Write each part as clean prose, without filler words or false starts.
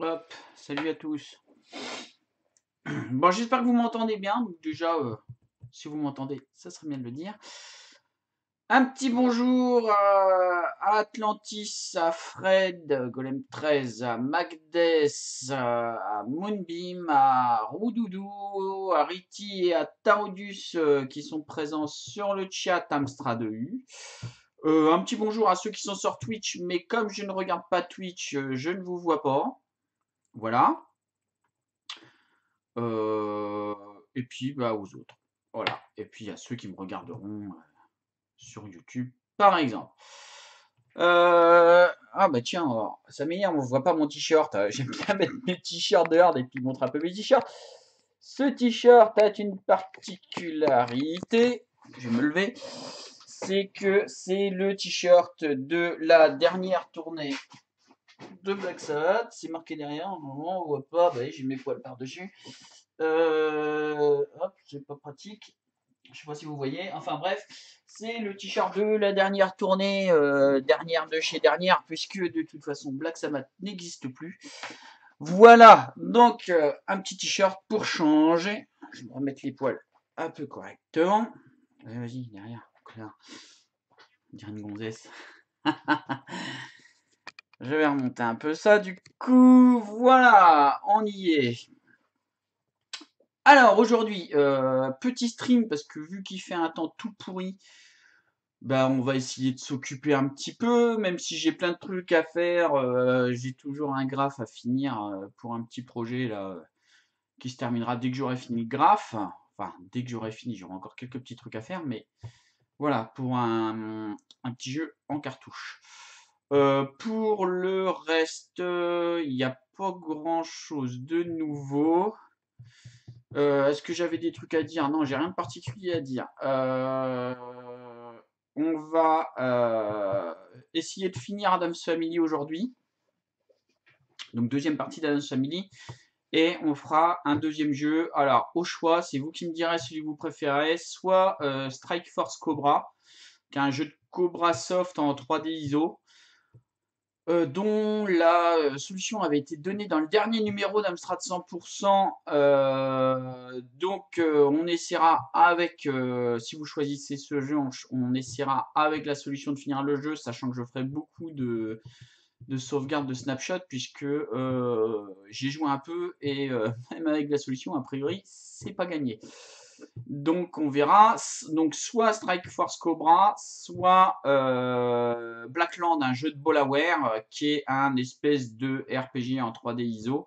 Hop, salut à tous. Bon, j'espère que vous m'entendez bien. Donc déjà, si vous m'entendez, ça serait bien de le dire. Un petit bonjour à Atlantis, à Fred, Golem 13, à Magdes, à Moonbeam, à Roudoudou, à Riti et à Tarodus qui sont présents sur le chat Amstrad EU. Un petit bonjour à ceux qui sont sur Twitch, mais comme je ne regarde pas Twitch, je ne vous vois pas. Voilà. Euh, et puis bah, aux autres. Voilà. Et puis à ceux qui me regarderont sur YouTube, par exemple. Ah bah tiens, alors, ça m'énerve, on voit pas mon t-shirt. J'aime bien mettre mes t-shirts dehors et puis montrer un peu mes t-shirts. Ce t-shirt a une particularité. Je vais me lever. C'est que c'est le t-shirt de la dernière tournée de Black Sabbath. C'est marqué derrière. On voit pas. Bah, j'ai mes poils par-dessus. Hop, c'est pas pratique. Je sais pas si vous voyez. Enfin bref, c'est le t-shirt de la dernière tournée, dernière de chez dernière, puisque de toute façon Black Sabbath n'existe plus. Voilà, donc un petit t-shirt pour changer. Je vais remettre les poils un peu correctement. Vas-y, derrière, là. On dirait une gonzesse. Je vais remonter un peu ça, du coup, voilà, on y est. Alors aujourd'hui, petit stream parce que vu qu'il fait un temps tout pourri, bah, on va essayer de s'occuper un petit peu, même si j'ai plein de trucs à faire, j'ai toujours un graphe à finir pour un petit projet là qui se terminera dès que j'aurai fini le graphe. Enfin, dès que j'aurai fini, j'aurai encore quelques petits trucs à faire, mais voilà, pour un petit jeu en cartouche. Pour le reste, il n'y a pas grand chose de nouveau. Est-ce que j'avais des trucs à dire? Non, j'ai rien de particulier à dire. On va essayer de finir Adam's Family aujourd'hui. Donc deuxième partie d'Adam's Family. Et on fera un deuxième jeu. Alors au choix, c'est vous qui me direz celui que vous préférez. Soit Strike Force Cobra, qui est un jeu de Cobra Soft en 3D ISO. Dont la solution avait été donnée dans le dernier numéro d'Amstrad 100%. Donc on essaiera avec, si vous choisissez ce jeu, on essaiera avec la solution de finir le jeu, sachant que je ferai beaucoup de sauvegarde de snapshot, puisque j'ai joué un peu, et même avec la solution, a priori, c'est pas gagné. Donc on verra. Donc soit Strike Force Cobra, soit Blackland, un jeu de Bolaware qui est un espèce de RPG en 3D ISO.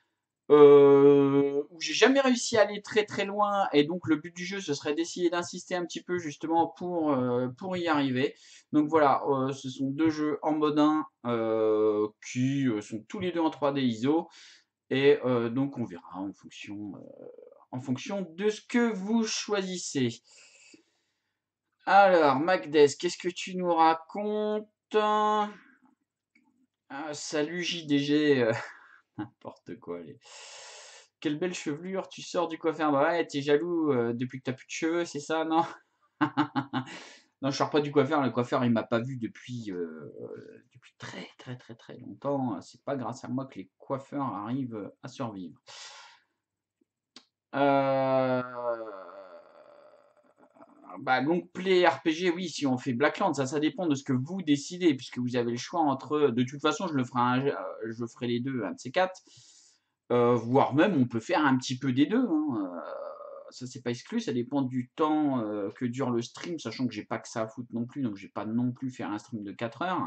Où j'ai jamais réussi à aller très très loin, et donc le but du jeu ce serait d'essayer d'insister un petit peu justement pour y arriver. Donc voilà, ce sont deux jeux en mode 1 qui sont tous les deux en 3D ISO, et donc on verra en fonction de ce que vous choisissez. Alors, Magdes, qu'est-ce que tu nous racontes? Salut JDG, n'importe quoi. Quelle belle chevelure, tu sors du coiffeur. Bah ouais, t'es jaloux depuis que t'as plus de cheveux, c'est ça, non? Non, je sors pas du coiffeur. Le coiffeur, il m'a pas vu depuis très très très très longtemps. C'est pas grâce à moi que les coiffeurs arrivent à survivre. Bah, long play RPG, oui, si on fait Blackland, ça dépend de ce que vous décidez, puisque vous avez le choix entre. De toute façon, je ferai les deux, un de ces quatre. Voire même, on peut faire un petit peu des deux, hein. Ça, c'est pas exclu, ça dépend du temps que dure le stream, sachant que j'ai pas que ça à foutre non plus, donc je vais pas non plus faire un stream de 4 heures.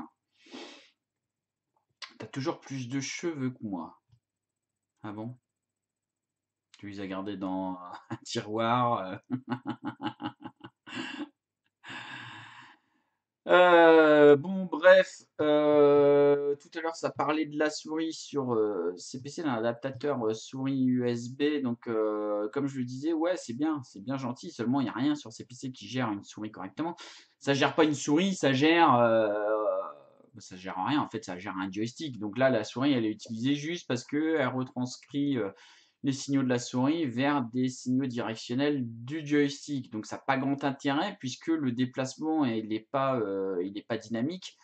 T'as toujours plus de cheveux que moi. Ah bon? Tu les as gardés dans un tiroir. Bon, bref, tout à l'heure ça parlait de la souris sur CPC, d'un adaptateur souris USB. Donc, comme je le disais, ouais, c'est bien gentil. Seulement, il n'y a rien sur CPC qui gère une souris correctement. Ça gère pas une souris, ça gère rien en fait, ça gère un joystick. Donc là, la souris, elle est utilisée juste parce que elle retranscrit les signaux de la souris vers des signaux directionnels du joystick. Donc ça n'a pas grand intérêt puisque le déplacement il n'est pas dynamique.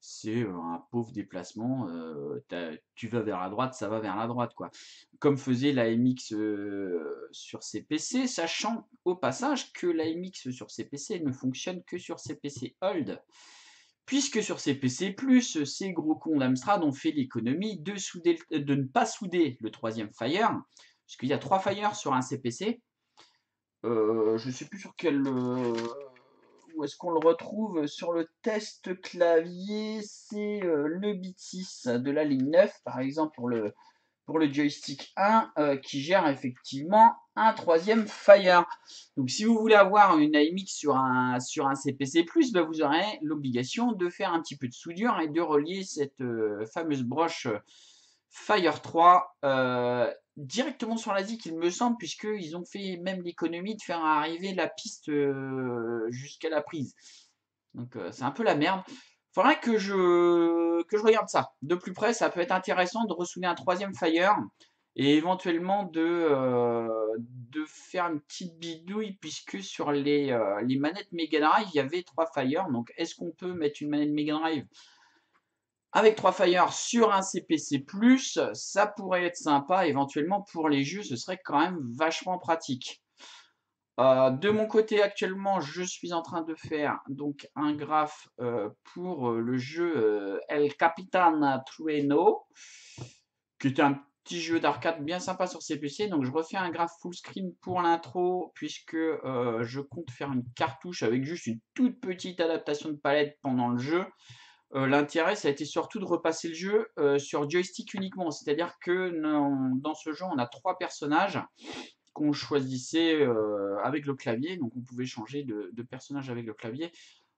c'est un pauvre déplacement. Tu vas vers la droite, ça va vers la droite, quoi. Comme faisait la MX sur CPC, sachant au passage que la MX sur CPC ne fonctionne que sur CPC Hold. Puisque sur CPC+, ces gros cons d'Amstrad ont fait l'économie de ne pas souder le troisième Fire, puisqu'il y a 3 Fire sur un CPC. Je ne sais plus sur quel. Où est-ce qu'on le retrouve sur le test clavier, c'est le bit 6 de la ligne 9, par exemple pour le joystick 1, qui gère effectivement un troisième Fire. Donc si vous voulez avoir une AMX sur un CPC+, ben vous aurez l'obligation de faire un petit peu de soudure et de relier cette fameuse broche Fire 3 directement sur la ZIC, il me semble, puisqu'ils ont fait même l'économie de faire arriver la piste jusqu'à la prise. Donc c'est un peu la merde. Faudrait que je regarde ça de plus près. Ça peut être intéressant de ressouder un troisième Fire et éventuellement de faire une petite bidouille, puisque sur les manettes Mega Drive, il y avait 3 Fire. Donc est-ce qu'on peut mettre une manette Mega Drive avec 3 Fire sur un CPC+, ça pourrait être sympa. Éventuellement pour les jeux, ce serait quand même vachement pratique. De mon côté, actuellement, je suis en train de faire donc un graphe pour le jeu El Capitan Trueno, qui est un petit jeu d'arcade bien sympa sur CPC. Donc je refais un graphe full screen pour l'intro, puisque je compte faire une cartouche avec juste une toute petite adaptation de palette pendant le jeu. L'intérêt, ça a été surtout de repasser le jeu sur joystick uniquement. C'est-à-dire que dans ce jeu, on a 3 personnages qu'on choisissait avec le clavier. Donc on pouvait changer de personnage avec le clavier.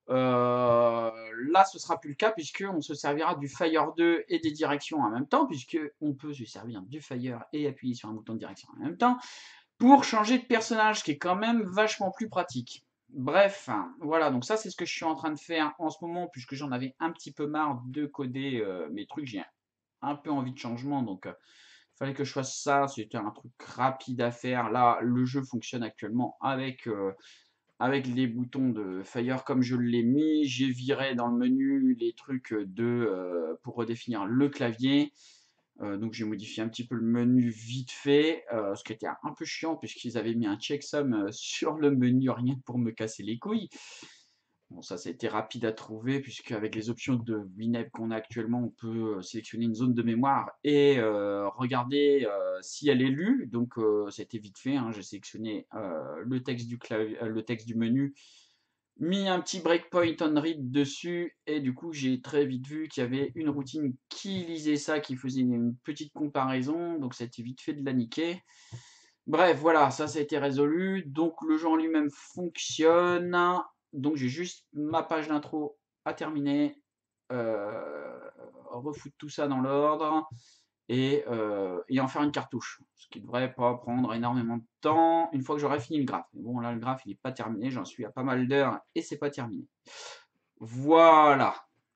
Là, ce sera plus le cas, puisqu'on se servira du Fire 2 et des directions en même temps, puisqu'on peut se servir du Fire et appuyer sur un bouton de direction en même temps, pour changer de personnage, ce qui est quand même vachement plus pratique. Bref, voilà, donc ça c'est ce que je suis en train de faire en ce moment, puisque j'en avais un petit peu marre de coder mes trucs, j'ai un peu envie de changement, donc il fallait que je fasse ça, c'était un truc rapide à faire. Là, le jeu fonctionne actuellement avec les boutons de Fire comme je l'ai mis. J'ai viré dans le menu les trucs pour redéfinir le clavier. Donc j'ai modifié un petit peu le menu vite fait, ce qui était un peu chiant puisqu'ils avaient mis un checksum sur le menu rien que pour me casser les couilles. Bon, ça a été rapide à trouver, puisque avec les options de Winamp qu'on a actuellement, on peut sélectionner une zone de mémoire et regarder si elle est lue. Donc ça a été vite fait, hein. J'ai sélectionné le texte du clavier, le texte du menu, mis un petit breakpoint on read dessus, et du coup j'ai très vite vu qu'il y avait une routine qui lisait ça, qui faisait une petite comparaison, donc ça a été vite fait de la niquer. Bref, voilà, ça a été résolu, donc le jeu en lui-même fonctionne, donc j'ai juste ma page d'intro à terminer, refoutre tout ça dans l'ordre, et en faire une cartouche, ce qui devrait pas prendre énormément de temps une fois que j'aurai fini le graphe. Mais bon, là le graphe il est pas terminé, j'en suis à pas mal d'heures et c'est pas terminé. Voilà.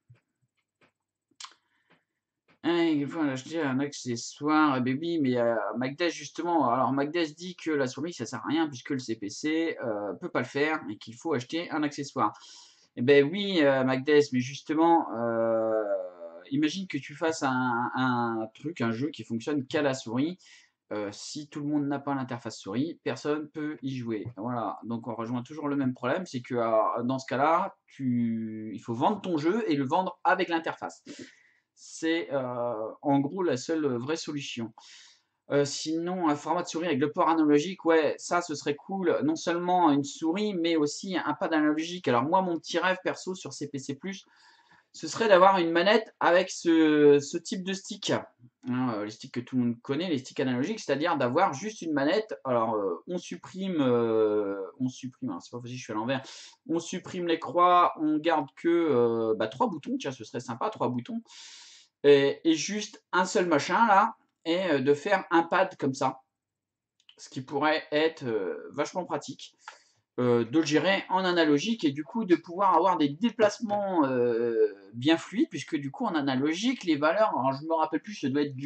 Il faut acheter un accessoire, baby, mais Magdes justement, alors Magdes dit que la souris ça sert à rien puisque le CPC peut pas le faire et qu'il faut acheter un accessoire. Eh ben oui, Magdes, mais justement, imagine que tu fasses un truc, un jeu qui fonctionne qu'à la souris. Si tout le monde n'a pas l'interface souris, personne peut y jouer. Voilà, donc on rejoint toujours le même problème, c'est que dans ce cas-là, il faut vendre ton jeu et le vendre avec l'interface. C'est en gros la seule vraie solution. Sinon, un format de souris avec le port analogique, ouais, ça ce serait cool. Non seulement une souris, mais aussi un pad analogique. Alors moi, mon petit rêve perso sur CPC+, ce serait d'avoir une manette avec ce type de stick. Hein, les sticks que tout le monde connaît, les sticks analogiques, c'est-à-dire d'avoir juste une manette. Alors, on supprime, alors, c'est pas possible, je suis à l'envers. On supprime les croix, on garde que 3 boutons, tiens, ce serait sympa, 3 boutons. Et juste un seul machin là, et de faire un pad comme ça. Ce qui pourrait être vachement pratique. De le gérer en analogique et du coup de pouvoir avoir des déplacements bien fluides, puisque du coup en analogique les valeurs, alors je me rappelle plus, ça doit être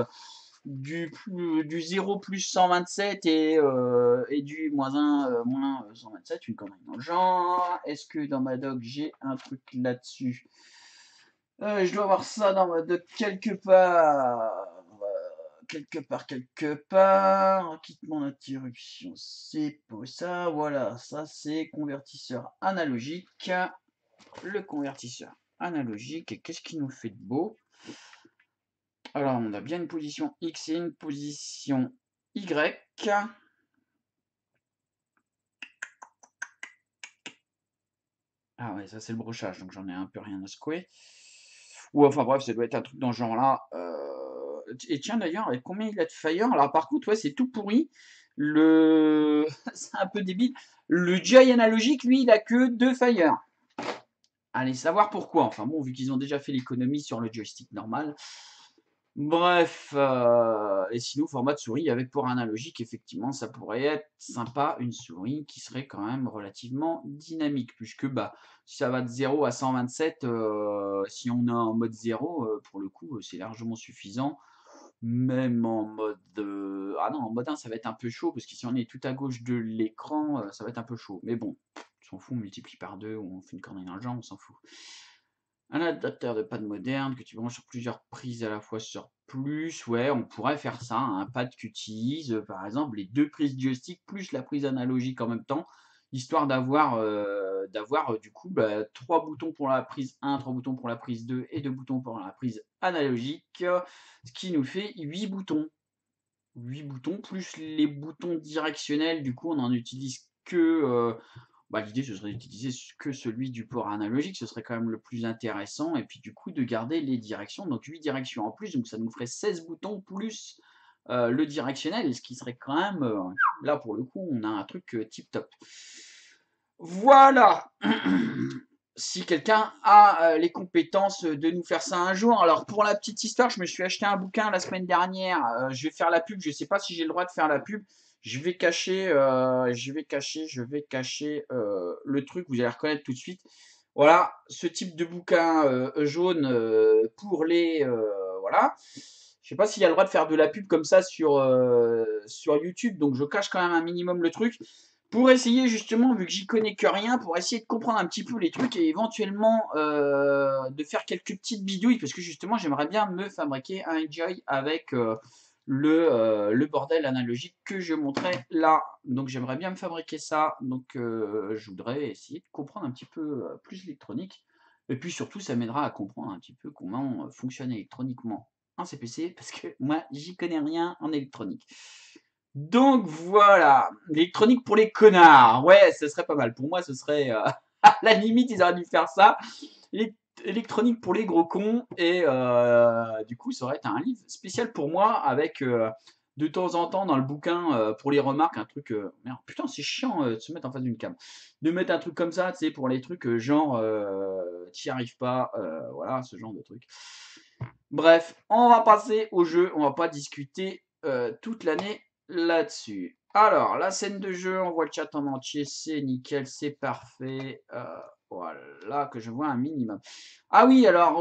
du 0 plus 127 et du moins 1 moins 127, une connerie dans le genre. Est-ce que dans ma doc j'ai un truc là-dessus? Je dois avoir ça dans ma doc quelque part. Quelque part. Équipement d'interruption, c'est pour ça. Voilà, ça c'est convertisseur analogique. Le convertisseur analogique. Et qu'est-ce qui nous fait de beau? Alors, on a bien une position X et une position Y. Ah ouais, ça c'est le brochage, donc j'en ai un peu rien à secouer. Ou enfin bref, ça doit être un truc dans ce genre-là. Et tiens d'ailleurs, avec combien il a de fire? Alors par contre, ouais, c'est tout pourri. Le c'est un peu débile. Le Joy analogique, lui, il a que 2 fire. Allez savoir pourquoi. Enfin bon, vu qu'ils ont déjà fait l'économie sur le joystick normal. Bref, et sinon, format de souris avec port analogique, effectivement, ça pourrait être sympa, une souris qui serait quand même relativement dynamique, puisque bah, si ça va de 0 à 127, si on est en mode 0, pour le coup, c'est largement suffisant. Même en mode... Ah non, en mode 1, ça va être un peu chaud, parce que si on est tout à gauche de l'écran, ça va être un peu chaud. Mais bon, on s'en fout, on multiplie par 2, ou on fait une corneille dans le genre, on s'en fout. Un adaptateur de pad moderne que tu branches sur plusieurs prises à la fois sur plus, ouais, on pourrait faire ça, un pad qui utilise par exemple les 2 prises joystick plus la prise analogique en même temps, histoire d'avoir du coup 3 boutons pour la prise 1, 3 boutons pour la prise 2 et 2 boutons pour la prise analogique, ce qui nous fait 8 boutons. 8 boutons plus les boutons directionnels, du coup on en utilise que l'idée ce serait d'utiliser que celui du port analogique, ce serait quand même le plus intéressant, et puis du coup de garder les directions, donc 8 directions en plus, donc ça nous ferait 16 boutons plus le directionnel, ce qui serait quand même, là pour le coup, on a un truc tip top. Voilà. Si quelqu'un a les compétences de nous faire ça un jour. Alors pour la petite histoire, je me suis acheté un bouquin la semaine dernière. Je vais faire la pub. Je ne sais pas si j'ai le droit de faire la pub. Je vais cacher le truc. Vous allez reconnaître tout de suite. Voilà, ce type de bouquin jaune pour les voilà. Je sais pas s'il y a le droit de faire de la pub comme ça sur YouTube. Donc je cache quand même un minimum le truc pour essayer justement, vu que j'y connais que rien, pour essayer de comprendre un petit peu les trucs et éventuellement de faire quelques petites bidouilles, parce que justement j'aimerais bien me fabriquer un Enjoy avec le bordel analogique que je montrais là. Donc j'aimerais bien me fabriquer ça, donc je voudrais essayer de comprendre un petit peu plus l'électronique, et puis surtout ça m'aidera à comprendre un petit peu comment fonctionne électroniquement un CPC, parce que moi j'y connais rien en électronique. Donc voilà, l'électronique pour les connards. Ouais, ce serait pas mal. Pour moi, ce serait à la limite, ils auraient dû faire ça. Électronique pour les gros cons. Et du coup, ça aurait été un livre spécial pour moi avec de temps en temps dans le bouquin pour les remarques un truc. Merde, putain, c'est chiant de se mettre en face d'une cam. De mettre un truc comme ça, tu sais, pour les trucs genre t'y arrives pas, voilà, ce genre de truc. Bref, on va passer au jeu. On va pas discuter toute l'année là-dessus. Alors, la scène de jeu, on voit le chat en entier, c'est nickel, c'est parfait. Voilà, que je vois un minimum. Ah oui, alors,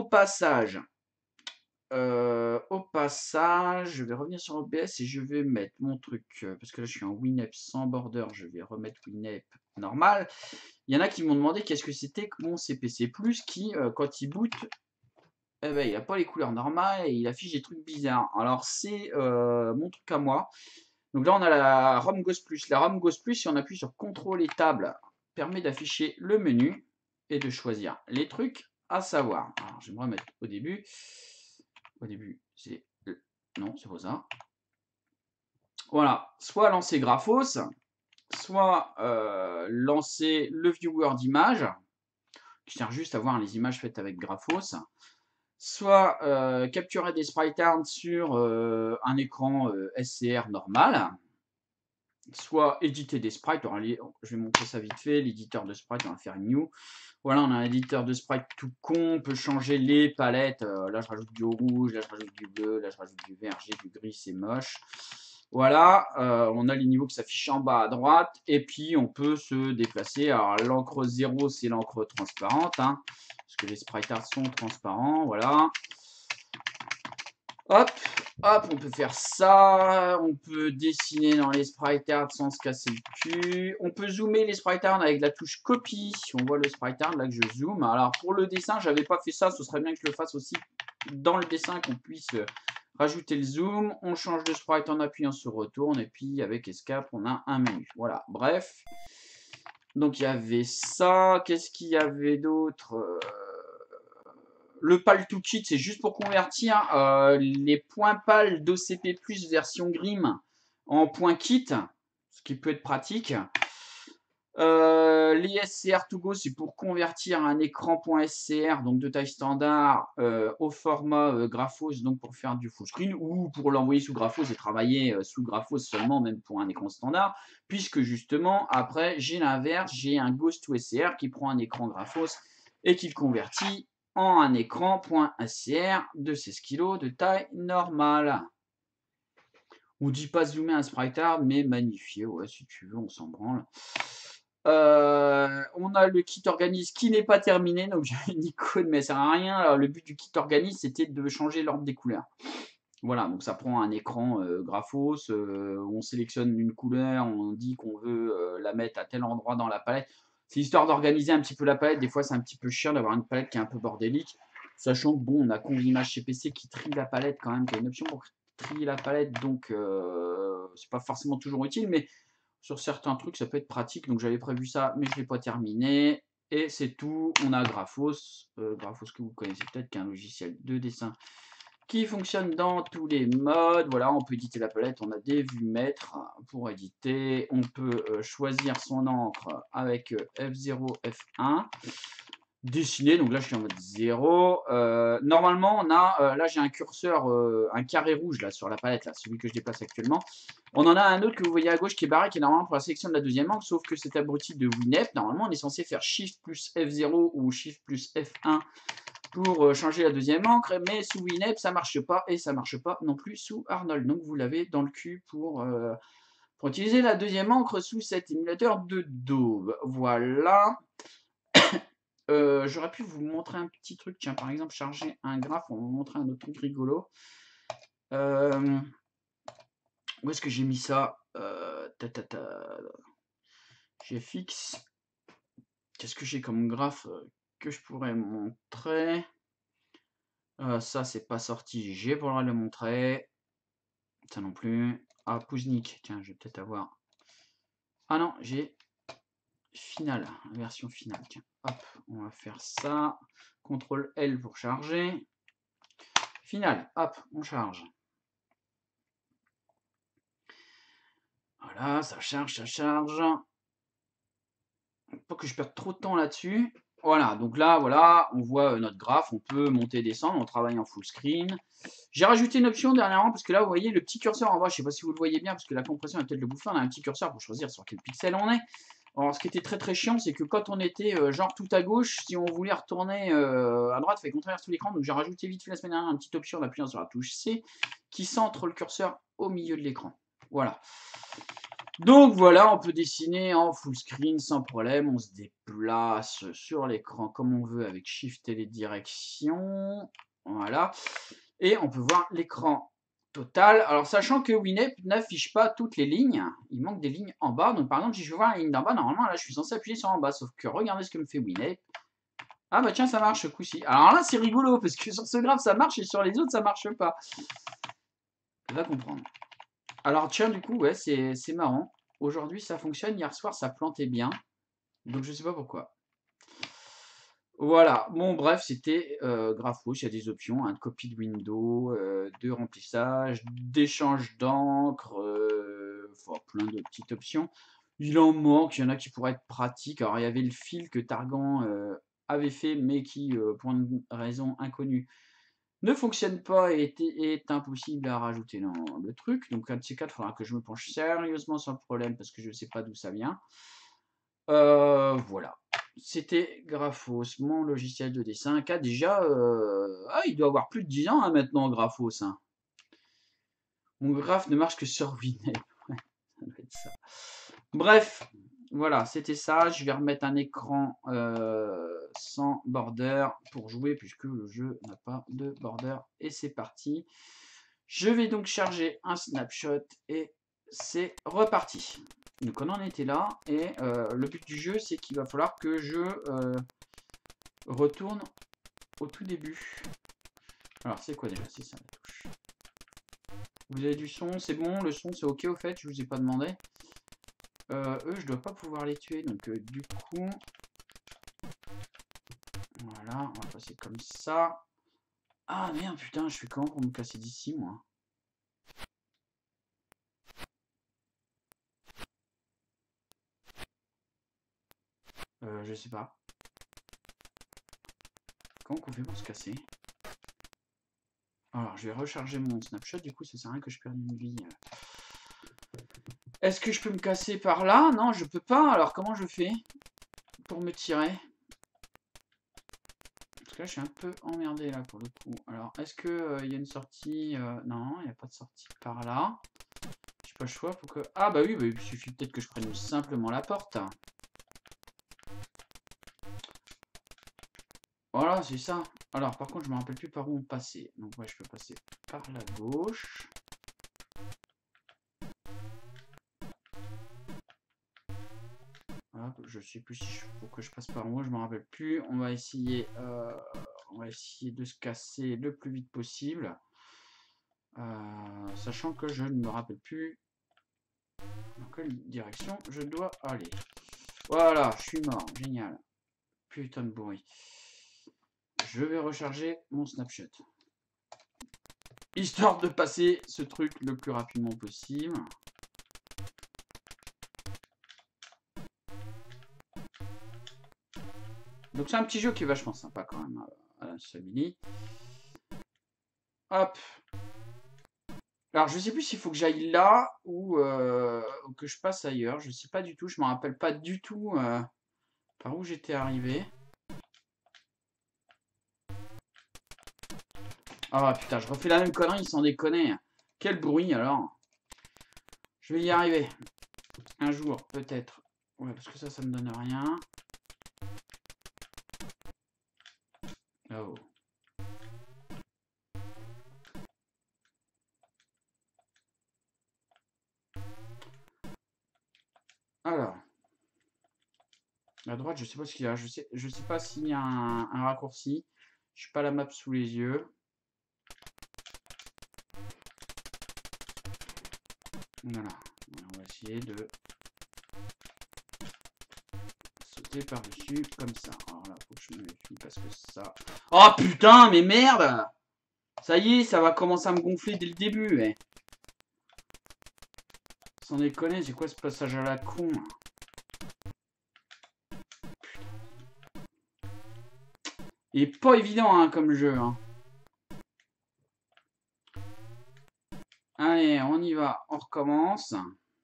au passage, je vais revenir sur OBS et je vais mettre mon truc, parce que là, je suis en WinEP sans border, je vais remettre WinEP normal. Il y en a qui m'ont demandé qu'est-ce que c'était que mon CPC+, qui, quand il boot, eh ben, il n'a pas les couleurs normales et il affiche des trucs bizarres. Alors, c'est mon truc à moi. Donc là, on a la ROM Ghost Plus. La ROM Ghost Plus, si on appuie sur CTRL et Table, permet d'afficher le menu et de choisir les trucs à savoir. Alors, je vais me remettre au début. Au début, c'est... Non, c'est pas ça. Voilà, soit lancer Graphos, soit lancer le viewer d'images, qui sert juste à voir les images faites avec Graphos, soit capturer des sprite art sur un écran SCR normal, soit éditer des sprites. Alors, je vais montrer ça vite fait. L'éditeur de sprite, on va faire new. Voilà, on a un éditeur de sprite tout con. On peut changer les palettes. Là, je rajoute du rouge, là, je rajoute du bleu, là, je rajoute du vert, j'ai du gris, c'est moche. Voilà, on a les niveaux qui s'affichent en bas à droite. Et puis, on peut se déplacer. Alors, l'encre 0, c'est l'encre transparente, hein, parce que les sprite art sont transparents. Voilà. Hop, Hop, on peut faire ça. On peut dessiner dans les sprite art sans se casser le cul. On peut zoomer les sprite art avec la touche copie. On voit le sprite art là que je zoome. Alors pour le dessin, j'avais pas fait ça. Ce serait bien que je le fasse aussi dans le dessin, qu'on puisse rajouter le zoom. On change de sprite en appuyant sur retourne. Et puis avec escape, on a un menu. Voilà, bref. Donc il y avait ça. Qu'est-ce qu'il y avait d'autre? Le PAL to Kit, c'est juste pour convertir les points PAL d'OCP+, version Grim en points kit, ce qui peut être pratique. Les SCR to go, c'est pour convertir un écran .scr, donc de taille standard, au format Graphos, donc pour faire du full screen, ou pour l'envoyer sous Graphos et travailler sous Graphos seulement, même pour un écran standard, puisque justement, après, j'ai l'inverse, j'ai un Ghost to SCR qui prend un écran Graphos et qui le convertit en un écran .scr de 16 kg de taille normale. On dit pas zoomer un sprite art, mais magnifier, ouais, si tu veux, on s'en branle. On a le kit organise qui n'est pas terminé, donc j'ai une icône, mais ça sert à rien. Alors, le but du kit organise, c'était de changer l'ordre des couleurs. Voilà, donc ça prend un écran Graphos, on sélectionne une couleur, on dit qu'on veut la mettre à tel endroit dans la palette. C'est histoire d'organiser un petit peu la palette. Des fois, c'est un petit peu chiant d'avoir une palette qui est un peu bordélique, sachant que bon, on a Convimage chez PC qui trie la palette quand même, qui a une option pour trier la palette, donc c'est pas forcément toujours utile, mais sur certains trucs, ça peut être pratique. Donc j'avais prévu ça, mais je ne l'ai pas terminé. Et c'est tout. On a Graphos. Graphos que vous connaissez peut-être, qui est un logiciel de dessin qui fonctionne dans tous les modes. Voilà, on peut éditer la palette. On a des vues maîtres pour éditer. On peut choisir son encre avec F0, F1. Dessiner, donc là je suis en mode 0. Normalement, on a, là j'ai un curseur, un carré rouge là sur la palette, là, celui que je déplace actuellement. On en a un autre que vous voyez à gauche qui est barré, qui est normalement pour la sélection de la deuxième encre, sauf que c'est abruti de WinEP. Normalement, on est censé faire Shift plus F0 ou Shift plus F1 pour changer la deuxième encre, mais sous WinEP ça marche pas, et ça marche pas non plus sous Arnold. Donc vous l'avez dans le cul pour utiliser la deuxième encre sous cet émulateur de Daube. Voilà. J'aurais pu vous montrer un petit truc, tiens, par exemple, charger un graphe, on va vous montrer un autre truc rigolo. Où est-ce que j'ai mis ça? J'ai fixe. Qu'est-ce que j'ai comme graphe que je pourrais montrer? Ça, c'est pas sorti, j'ai pas le droit de le montrer. Ça non plus. Ah, Pouznik, tiens, je vais peut-être avoir. Ah non, j'ai finale, version finale. Tiens, hop, on va faire ça. CTRL L pour charger. Finale, hop, on charge. Voilà, ça charge, ça charge. Pas que je perde trop de temps là-dessus. Voilà, donc là, voilà, on voit notre graphe, on peut monter et descendre, on travaille en full screen. J'ai rajouté une option dernièrement, parce que là, vous voyez le petit curseur en bas, je ne sais pas si vous le voyez bien, parce que la compression est peut-être le bouffer, on a un petit curseur pour choisir sur quel pixel on est. Alors, ce qui était très très chiant, c'est que quand on était genre tout à gauche, si on voulait retourner à droite, il fallait qu'on traverse tout l'écran. Donc, j'ai rajouté vite fait la semaine dernière une petite option en appuyant sur la touche C qui centre le curseur au milieu de l'écran. Voilà. Donc voilà, on peut dessiner en full screen sans problème. On se déplace sur l'écran comme on veut avec Shift et les directions. Voilà. Et on peut voir l'écran total. Alors, sachant que WinEP n'affiche pas toutes les lignes, il manque des lignes en bas. Donc, par exemple, si je veux voir la ligne d'en bas, normalement, là, je suis censé appuyer sur en bas. Sauf que regardez ce que me fait WinEP. Ah bah tiens, ça marche ce coup-ci. Alors là, c'est rigolo, parce que sur ce graphe, ça marche, et sur les autres, ça marche pas. Tu vas comprendre. Alors tiens, du coup, ouais, c'est marrant. Aujourd'hui, ça fonctionne. Hier soir, ça plantait bien. Donc, je sais pas pourquoi. Voilà, bon bref, c'était Graphos, il y a des options, de copie de window, de remplissage, d'échange d'encre, enfin plein de petites options. Il en manque, il y en a qui pourraient être pratiques. Alors il y avait le fil que Targan avait fait, mais qui, pour une raison inconnue, ne fonctionne pas et est impossible à rajouter dans le truc. Donc un de ces quatre, il faudra que je me penche sérieusement sur le problème parce que je ne sais pas d'où ça vient. Voilà. C'était Graphos, mon logiciel de dessin, qui a déjà... Ah, il doit avoir plus de 10 ans hein, maintenant, Graphos. Hein. Mon graphe ne marche que sur WinEP. Ouais, ça doit être ça. Bref, voilà, c'était ça. Je vais remettre un écran sans border pour jouer, puisque le jeu n'a pas de border. Et c'est parti. Je vais donc charger un snapshot et c'est reparti. Donc on en était là et le but du jeu c'est qu'il va falloir que je retourne au tout début. Alors c'est quoi déjà? C'est ça la touche. Vous avez du son, c'est bon, le son c'est ok au fait, je vous ai pas demandé. Eux je dois pas pouvoir les tuer donc du coup... Voilà, on va passer comme ça. Ah merde putain, je fais comment pour me casser d'ici moi? Je sais pas. Comment on fait pour se casser? Alors, je vais recharger mon snapshot, du coup, ça sert à rien que je perde une vie. Est-ce que je peux me casser par là? Non, je peux pas. Alors, comment je fais pour me tirer? Parce que là, je suis un peu emmerdé, là, pour le coup. Alors, est-ce qu'il y a une sortie? Non, il n'y a pas de sortie par là. J'ai pas le choix. Faut que... Ah, bah oui, il suffit peut-être que je prenne simplement la porte. Voilà, c'est ça. Alors, par contre, je me rappelle plus par où on passait. Donc, ouais, je peux passer par la gauche. Hop, je sais plus si faut que je passe par où, je me rappelle plus. On va essayer de se casser le plus vite possible. Sachant que je ne me rappelle plus dans quelle direction je dois aller. Voilà, je suis mort. Génial. Putain de bruit. Je vais recharger mon snapshot. Histoire de passer ce truc le plus rapidement possible. Donc c'est un petit jeu qui est vachement sympa quand même à la Family. Hop. Alors je sais plus s'il faut que j'aille là ou que je passe ailleurs. Je sais pas du tout. Je me rappelle pas du tout par où j'étais arrivé. Ah putain, je refais la même connerie sans déconner. Quel bruit alors. Je vais y arriver. Un jour, peut-être. Ouais, parce que ça me donne rien. Oh. Alors. À droite, je sais pas ce qu'il y a. Je sais pas s'il y a un raccourci. Je suis pas la map sous les yeux. Voilà. On va essayer de sauter par-dessus comme ça. Alors là, faut que je me méfie parce que ça... Oh putain, mais merde! Ça y est, ça va commencer à me gonfler dès le début. Eh. Sans déconner, c'est quoi ce passage à la con? Il est pas évident hein, comme jeu. Hein. Allez, on y va. On recommence.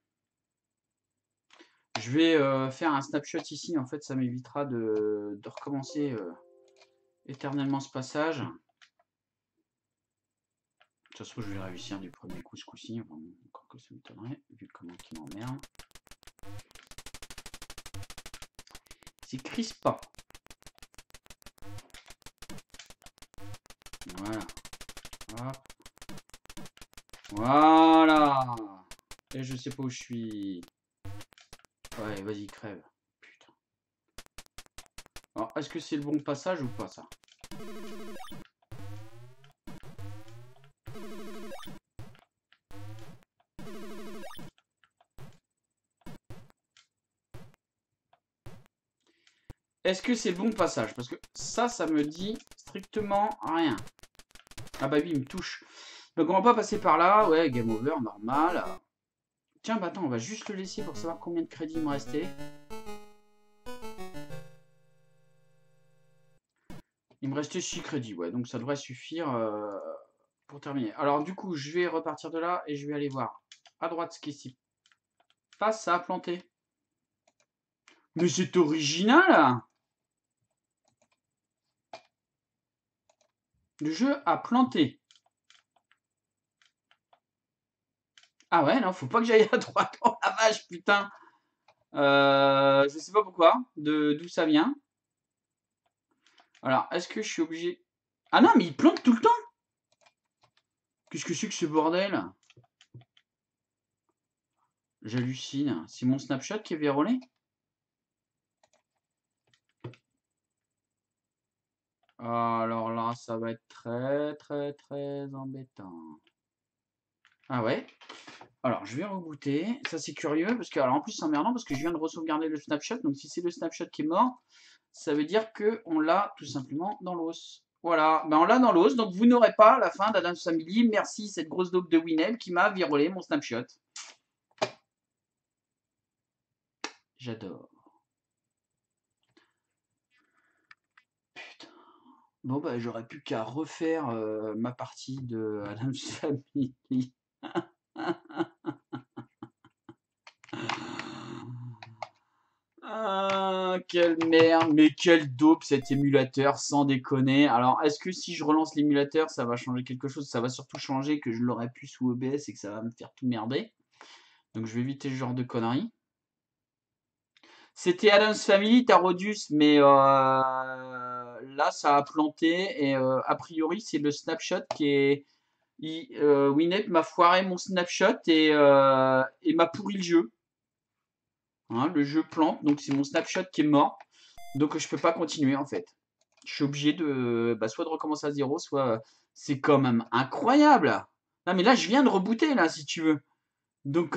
Je vais faire un snapshot ici. En fait, ça m'évitera de recommencer éternellement ce passage. De toute façon, je vais réussir du premier coup ce coup-ci. Enfin, encore que ça m'étonnerait, vu comment il m'emmerde. C'est crispant. Voilà. Hop. Voilà. Et je sais pas où je suis. Ouais, vas-y, crève. Putain. Alors, est-ce que c'est le bon passage ou pas, ça? Est-ce que c'est le bon passage? Parce que ça me dit strictement rien. Ah bah oui, il me touche. Donc on va pas passer par là. Ouais, game over, normal. Tiens, bah attends, on va juste le laisser pour savoir combien de crédits il me restait. Il me restait 6 crédits, ouais, donc ça devrait suffire pour terminer. Alors du coup, je vais repartir de là et je vais aller voir à droite ce qui s'y passe. Ça a planté. Mais c'est original! Le jeu a planté. Ah ouais, non, faut pas que j'aille à droite. Oh la vache, putain! Je sais pas pourquoi, d'où ça vient. Alors, est-ce que je suis obligé... Ah non, mais il plante tout le temps! Qu'est-ce que c'est que ce bordel? J'hallucine. C'est mon Snapchat qui est vérolé? Alors là, ça va être très très très embêtant. Ah ouais? Alors, je vais rebooter. Ça, c'est curieux, parce que, alors, en plus, c'est emmerdant, parce que je viens de re-sauvegarder le Snapchat. Donc, si c'est le Snapchat qui est mort, ça veut dire qu'on l'a tout simplement dans l'os. Voilà, ben, on l'a dans l'os. Donc, vous n'aurez pas la fin d'Adam's Family. Merci, cette grosse dope de Wineb qui m'a virolé mon Snapchat. J'adore. Putain. Bon, bah, j'aurais plus qu'à refaire ma partie de Adam's Family. Ah, quelle merde, mais quel dope cet émulateur, sans déconner. Alors, est-ce que si je relance l'émulateur, ça va changer quelque chose? Ça va surtout changer que je l'aurais pu sous OBS et que ça va me faire tout merder. Donc, je vais éviter ce genre de conneries. C'était Adam's Family, Tarodus, mais là, ça a planté. Et a priori, c'est le snapshot qui est. Winnet m'a foiré mon snapshot et m'a pourri le jeu. Hein, le jeu plante, donc c'est mon snapshot qui est mort. Donc je peux pas continuer en fait. Je suis obligé de soit de recommencer à zéro, soit c'est quand même incroyable. Non mais là je viens de rebooter là si tu veux. Donc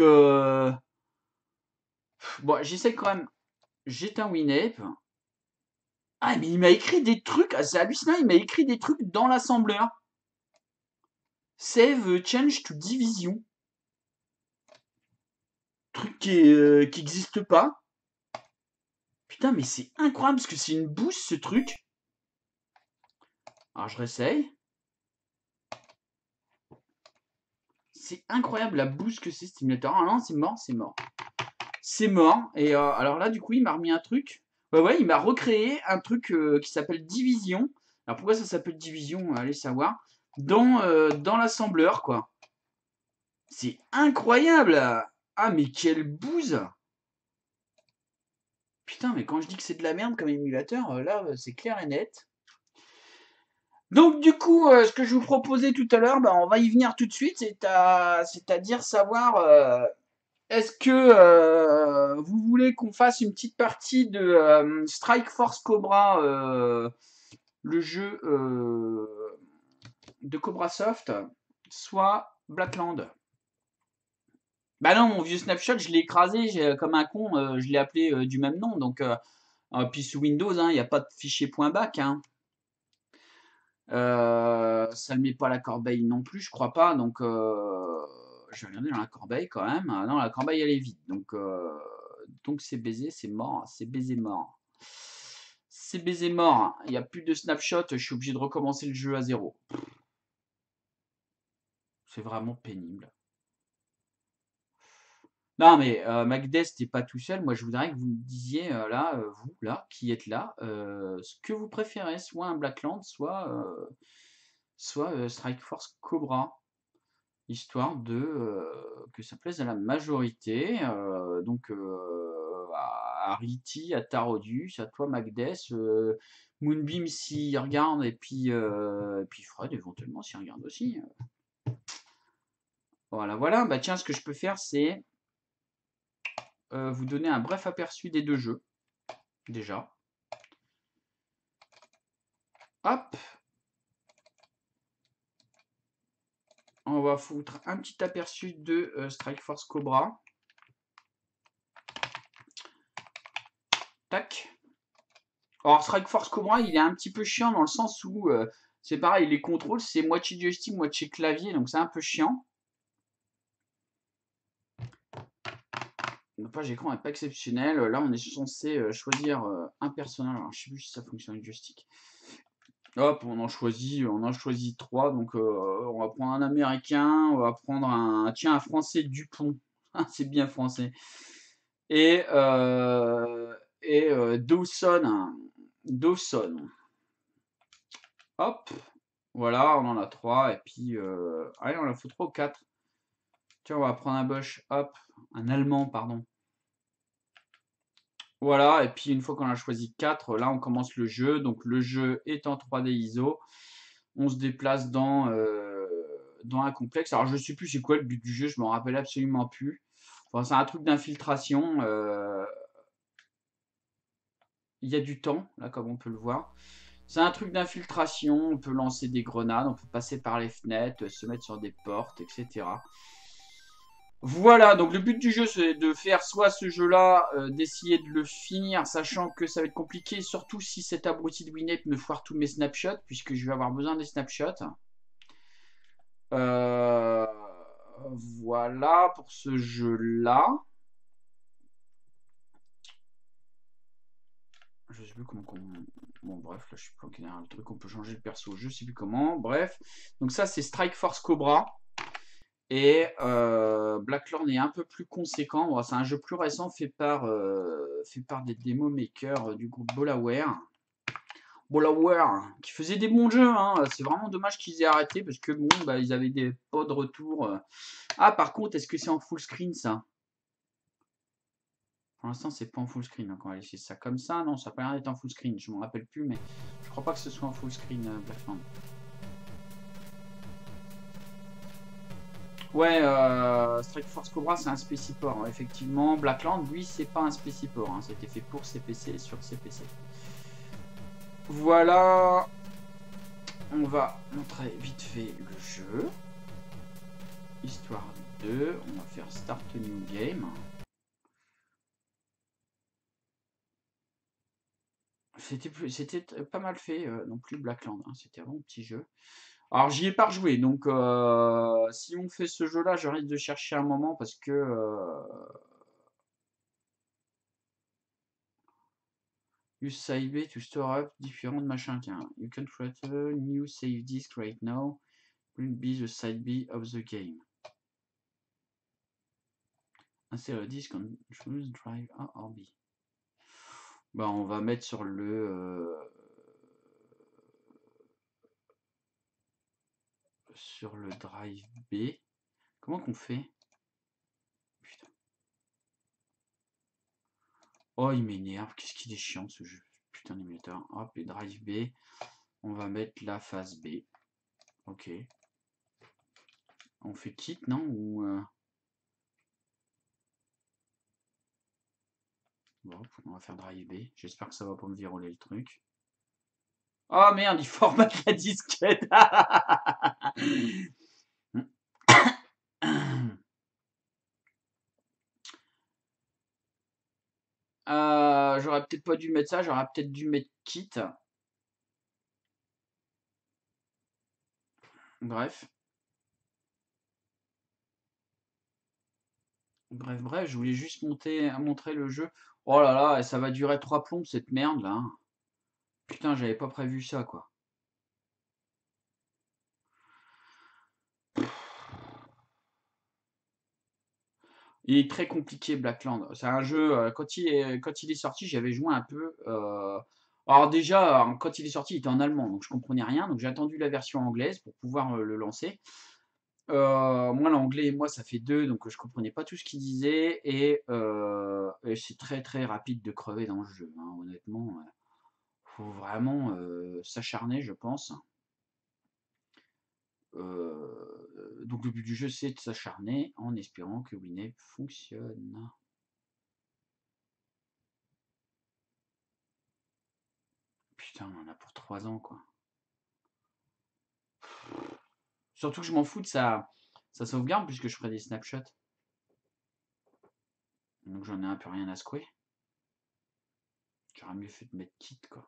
bon j'essaie quand même. J'éteins Winep. Ah mais il m'a écrit des trucs, c'est hallucinant, il m'a écrit des trucs dans l'assembleur. Save change to division. Truc qui existe pas. Putain mais c'est incroyable parce que c'est une bouse ce truc. Alors je réessaye. C'est incroyable la bouse que c'est cet émulateur. Ah non, c'est mort, c'est mort. C'est mort. Et alors là, du coup, il m'a remis un truc. Ouais, il m'a recréé un truc qui s'appelle Division. Alors pourquoi ça s'appelle Division? Allez savoir. Dans l'assembleur, quoi. C'est incroyable. Ah, mais quelle bouse. Putain, mais quand je dis que c'est de la merde comme émulateur, là, c'est clair et net. Donc du coup, ce que je vous proposais tout à l'heure, on va y venir tout de suite, c'est-à-dire savoir est-ce que vous voulez qu'on fasse une petite partie de Strike Force Cobra, le jeu de Cobra Soft, soit Blackland? Bah non, mon vieux snapshot, je l'ai écrasé comme un con, je l'ai appelé du même nom. Donc, puis sous Windows, il n'y a pas de fichier .back. Hein. Ça ne met pas la corbeille non plus, je crois pas. Donc, je vais regarder dans la corbeille quand même. Ah non, la corbeille, elle est vide. Donc c'est baisé, c'est mort. C'est baisé mort. C'est baisé mort. Il n'y a plus de snapshot. Je suis obligé de recommencer le jeu à zéro. C'est vraiment pénible. Non, mais Macdest n'est pas tout seul. Moi, je voudrais que vous me disiez, là, vous, là, qui êtes là, ce que vous préférez, soit un Blackland, soit Strike Force Cobra, histoire que ça plaise à la majorité. Donc, à Riti, à Tarodus, à toi, Macdest, Moonbeam s'il regarde, et puis Fred, éventuellement, s'il regarde aussi. Voilà, voilà. Bah, tiens, ce que je peux faire, c'est vous donner un bref aperçu des deux jeux, déjà. Hop. On va foutre un petit aperçu de Strike Force Cobra. Tac. Alors, Strike Force Cobra, il est un petit peu chiant dans le sens où c'est pareil, les contrôles, c'est moitié joystick, moitié clavier, donc c'est un peu chiant. Le page écran n'est pas exceptionnel. Là, on est censé choisir un personnage. Alors, je ne sais plus si ça fonctionne avec joystick. Hop, on en choisit 3. Donc, on va prendre un américain, on va prendre un français Dupont. C'est bien français. Et Dawson. Dawson. Hop. Voilà, on en a 3. Et puis, allez, on en fout 3 ou 4. Tiens, on va prendre un Bosch. Hop. Un Allemand, pardon. Voilà, et puis une fois qu'on a choisi 4, là on commence le jeu. Donc le jeu est en 3D ISO. On se déplace dans un complexe. Alors je sais plus c'est quoi le but du jeu, je m'en rappelle absolument plus. Enfin, c'est un truc d'infiltration. Il y a du temps, là, comme on peut le voir. C'est un truc d'infiltration, on peut lancer des grenades, on peut passer par les fenêtres, se mettre sur des portes, etc. Voilà, donc le but du jeu, c'est de faire soit ce jeu-là, d'essayer de le finir, sachant que ça va être compliqué, surtout si cet abruti de Winnet me foire tous mes snapshots, puisque je vais avoir besoin des snapshots. Euh, voilà pour ce jeu-là. Je sais plus comment. Bon, bref, là je suis planqué derrière le truc. On peut changer le perso, je sais plus comment. Bref, donc ça c'est Strike Force Cobra. Et Blacklorn est un peu plus conséquent. Bon, c'est un jeu plus récent fait par des démo makers du groupe Bolaware. Bolaware, qui faisait des bons jeux. Hein. C'est vraiment dommage qu'ils aient arrêté parce que bon, bah, ils avaient des pas de retour. Ah, par contre, est-ce que c'est en full screen ça? Pour l'instant, c'est pas en full screen. Donc on va laisser ça comme ça. Non, ça n'a pas l'air d'être en full screen. Je me rappelle plus, mais je crois pas que ce soit en full screen Blacklorn. Ouais, Strike Force Cobra, c'est un Spaciport. Hein. Effectivement, Blackland, lui, c'est pas un Spaciport. Hein. C'était fait pour CPC sur CPC. Voilà. On va montrer vite fait le jeu. Histoire 2. On va faire Start a New Game. C'était pas mal fait non plus Blackland. Hein. C'était un bon petit jeu. Alors j'y ai pas rejoué, donc si on fait ce jeu-là, je risque de chercher un moment parce que use save B to store up différentes machins. Tiens, you can create a new save disk right now. Will be the side B of the game. Insert a disk on choose drive A or B. Bah on va mettre sur le drive B. Comment qu'on fait? Putain. Oh il m'énerve, qu'est-ce qu'il est chiant ce jeu. Putain d'émulateur. Hop, et drive B. On va mettre la phase B. Ok. On fait quitte, non? Ou bon, on va faire drive B. J'espère que ça va pas me viroler le truc. Oh merde, il formate la disquette. J'aurais peut-être pas dû mettre ça, j'aurais peut-être dû mettre kit. Bref. Bref, je voulais juste montrer le jeu. Oh là là, ça va durer 3 plombes cette merde là. Putain, j'avais pas prévu ça quoi. Il est très compliqué Blackland. C'est un jeu, quand il est sorti, j'avais joué un peu. Alors déjà, quand il est sorti, il était en allemand, donc je comprenais rien. Donc j'ai attendu la version anglaise pour pouvoir le lancer. Moi, l'anglais, moi, ça fait 2, donc je comprenais pas tout ce qu'il disait. Et c'est très très rapide de crever dans le jeu. Hein, honnêtement, faut vraiment s'acharner, je pense. Donc le but du jeu, c'est de s'acharner en espérant que Winnet fonctionne. Putain, on en a pour 3 ans, quoi. Surtout que je m'en fous de sa sauvegarde, puisque je ferai des snapshots. Donc j'en ai un peu rien à secouer. J'aurais mieux fait de mettre kit, quoi.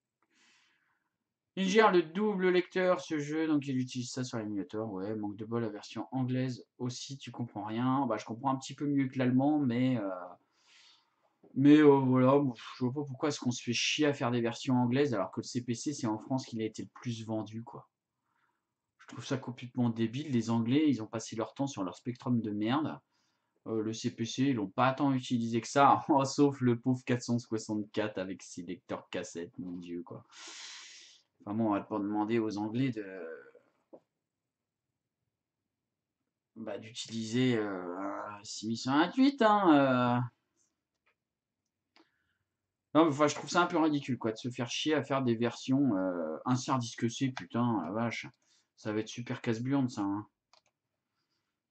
Il gère le double lecteur, ce jeu, donc il utilise ça sur l'émulateur. Ouais, manque de bol, la version anglaise aussi, tu comprends rien. Bah, je comprends un petit peu mieux que l'allemand, mais voilà, je vois pas pourquoi est-ce qu'on se fait chier à faire des versions anglaises alors que le CPC, c'est en France qu'il a été le plus vendu, quoi. Je trouve ça complètement débile. Les Anglais, ils ont passé leur temps sur leur Spectrum de merde. Le CPC, ils l'ont pas tant utilisé que ça, sauf le pauvre 464 avec ses lecteurs cassettes, mon dieu, quoi. Vraiment, on va pas demander aux Anglais d'utiliser un 6128, hein. Non, mais enfin, je trouve ça un peu ridicule, quoi, de se faire chier à faire des versions insert disque C, putain, la vache. Ça va être super casse-burne, ça. Hein.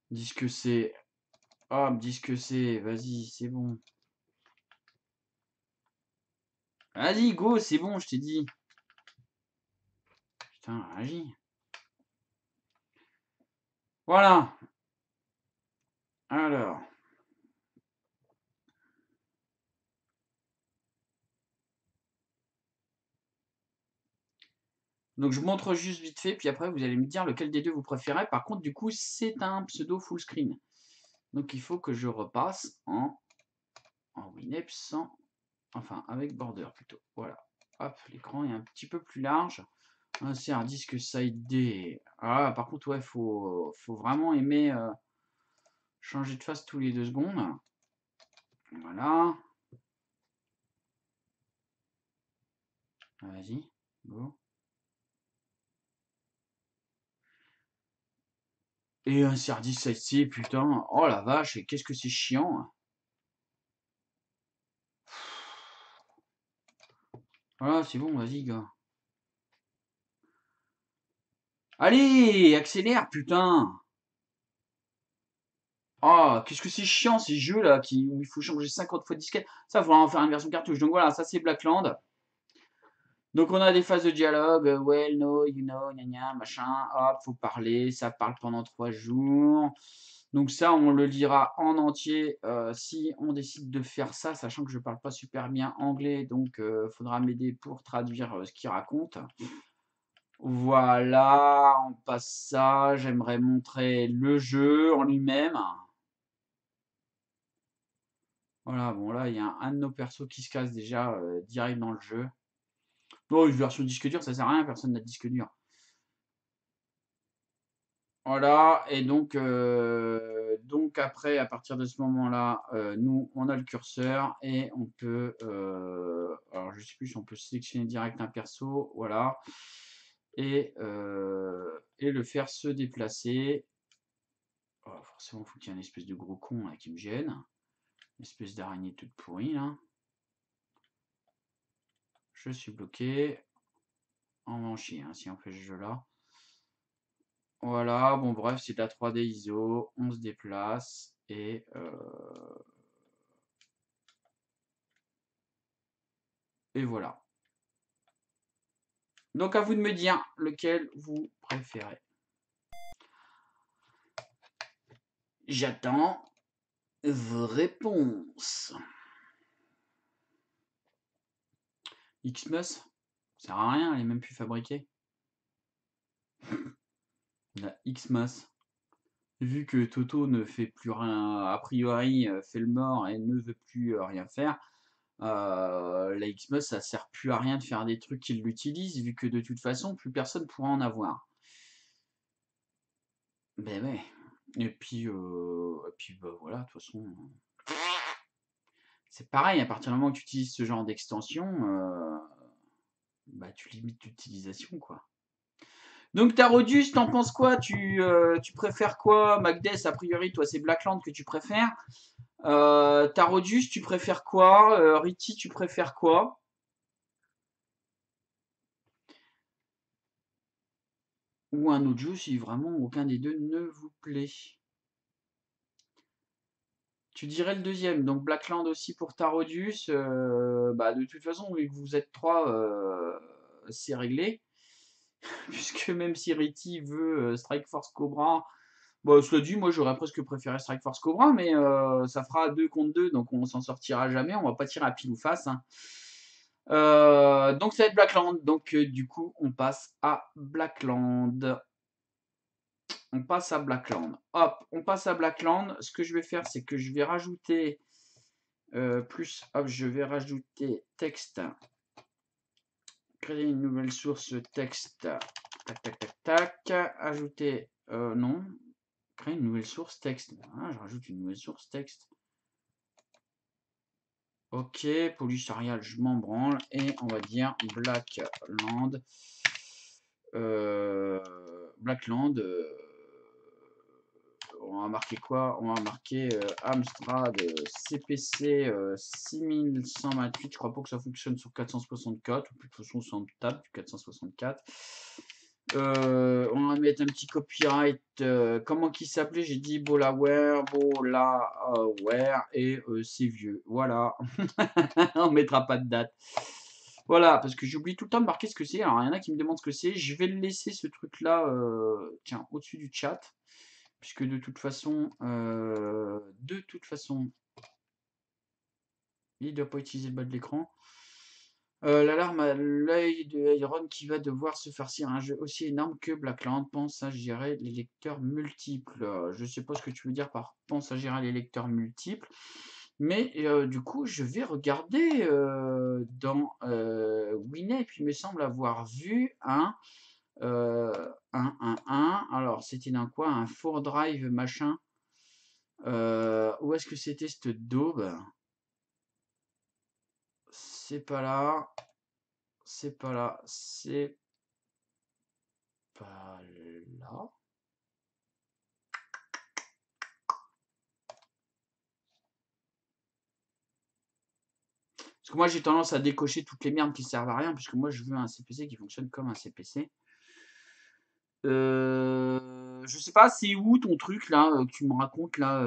Dis ce que c'est. Hop, dis ce que c'est. Vas-y, c'est bon. Vas-y, go, c'est bon, je t'ai dit. Putain, agis. Voilà. Alors. Donc je montre juste vite fait, puis après vous allez me dire lequel des deux vous préférez. Par contre, du coup, c'est un pseudo full screen. Donc il faut que je repasse en WinEP sans... Enfin, avec border plutôt. Voilà. Hop, l'écran est un petit peu plus large. C'est un disque side D. Ah, par contre, ouais, faut vraiment aimer changer de face tous les 2 secondes. Voilà. Vas-y, go. Et un CR10 side C, putain. Oh la vache, qu'est-ce que c'est chiant. Voilà, c'est bon, vas-y, gars. Allez, accélère, putain. Oh, qu'est-ce que c'est chiant ces jeux là où il faut changer 50 fois de disquette. Ça, il faudra en faire une version cartouche. Donc voilà, ça c'est Blackland. Donc on a des phases de dialogue, well, no, you know, gna gna, machin, hop, faut parler, ça parle pendant 3 jours. Donc ça, on le lira en entier si on décide de faire ça, sachant que je parle pas super bien anglais, donc faudra m'aider pour traduire ce qu'il raconte. Voilà, on passe ça, j'aimerais montrer le jeu en lui-même. Voilà, bon là, il y a un de nos persos qui se casse déjà direct dans le jeu. Bon, une version disque dur, ça sert à rien, personne n'a de disque dur. Voilà, et donc après, à partir de ce moment-là, nous, on a le curseur et on peut, alors je sais plus si on peut sélectionner direct un perso, voilà, et le faire se déplacer. Oh, forcément, il faut qu'il y ait une espèce de gros con là, qui me gêne, une espèce d'araignée toute pourrie là. Je suis bloqué. On va en chier hein, si on fait ce jeu-là. Voilà, bon bref, c'est de la 3D ISO, on se déplace et voilà. Donc à vous de me dire lequel vous préférez. J'attends vos réponses. Xmas, ça sert à rien, elle est même plus fabriquée. La Xmas. Vu que Toto ne fait plus rien, a priori fait le mort et ne veut plus rien faire, la Xmas ça sert plus à rien de faire des trucs qui l'utilisent, vu que de toute façon plus personne pourra en avoir. Ben ouais. Et puis bah voilà, de toute façon, c'est pareil, à partir du moment où tu utilises ce genre d'extension, bah tu limites l'utilisation, quoi. Donc Tarodius, t'en penses quoi? Tu préfères quoi? Magdes, a priori, toi c'est Blackland que tu préfères. Tarodius, tu préfères quoi? Riti, tu préfères quoi? Ou un autre jeu si vraiment aucun des deux ne vous plaît. Tu dirais le deuxième, donc Blackland aussi pour Tarodius. Bah de toute façon, vu que vous êtes trois, c'est réglé. Puisque même si Riti veut Strike Force Cobra, bon, cela dit, moi j'aurais presque préféré Strike Force Cobra, mais ça fera 2 contre 2, donc on s'en sortira jamais, on va pas tirer à pile ou face. Hein. Donc ça va être Blackland, donc du coup on passe à Blackland. On passe à Blackland. Hop, on passe à Blackland. Ce que je vais faire, c'est que je vais rajouter hop, je vais rajouter texte. Créer une nouvelle source texte. Tac, tac, tac, tac. Ajouter, non. Créer une nouvelle source texte. Ah, je rajoute une nouvelle source texte. Ok, polish Arial, je m'en branle. Et on va dire Blackland. Blackland. On va marquer quoi? On va marquer Amstrad CPC 6128. Je crois pas que ça fonctionne sur 464. De toute façon, c'est en table du 464. On va mettre un petit copyright. Comment qu'il s'appelait? J'ai dit Bolaware, et c'est vieux. Voilà. On mettra pas de date. Voilà, parce que j'oublie tout le temps de marquer ce que c'est. Alors, il y en a qui me demandent ce que c'est. Je vais le laisser ce truc-là, tiens, au-dessus du chat. Puisque de toute façon, il ne doit pas utiliser le bas de l'écran. L'alarme à l'œil de Iron qui va devoir se farcir un jeu aussi énorme que Blackland. Pense à gérer les lecteurs multiples. Je ne sais pas ce que tu veux dire par pense à gérer les lecteurs multiples. Mais du coup, je vais regarder dans Winamp. Il me semble avoir vu alors, c'était dans quoi? Un 4Drive machin. Où est-ce que c'était cette daube? C'est pas là. C'est pas là. C'est pas là. Parce que moi, j'ai tendance à décocher toutes les merdes qui servent à rien, puisque moi, je veux un CPC qui fonctionne comme un CPC. Je sais pas, c'est où ton truc là que tu me racontes là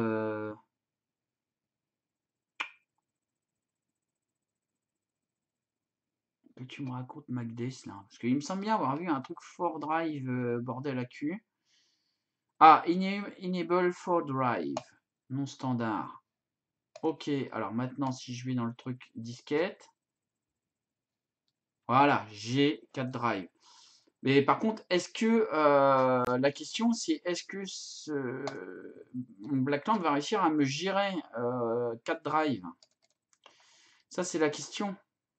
que tu me racontes MacDes là? Parce qu'il me semble bien avoir vu un truc 4Drive bordel à cul. Ah, Enable 4Drive, non standard. Ok, alors maintenant si je vais dans le truc disquette, voilà, j'ai 4 drives. Mais par contre, est-ce que la question c'est est-ce que Blackland va réussir à me gérer 4 drives? Ça c'est la question.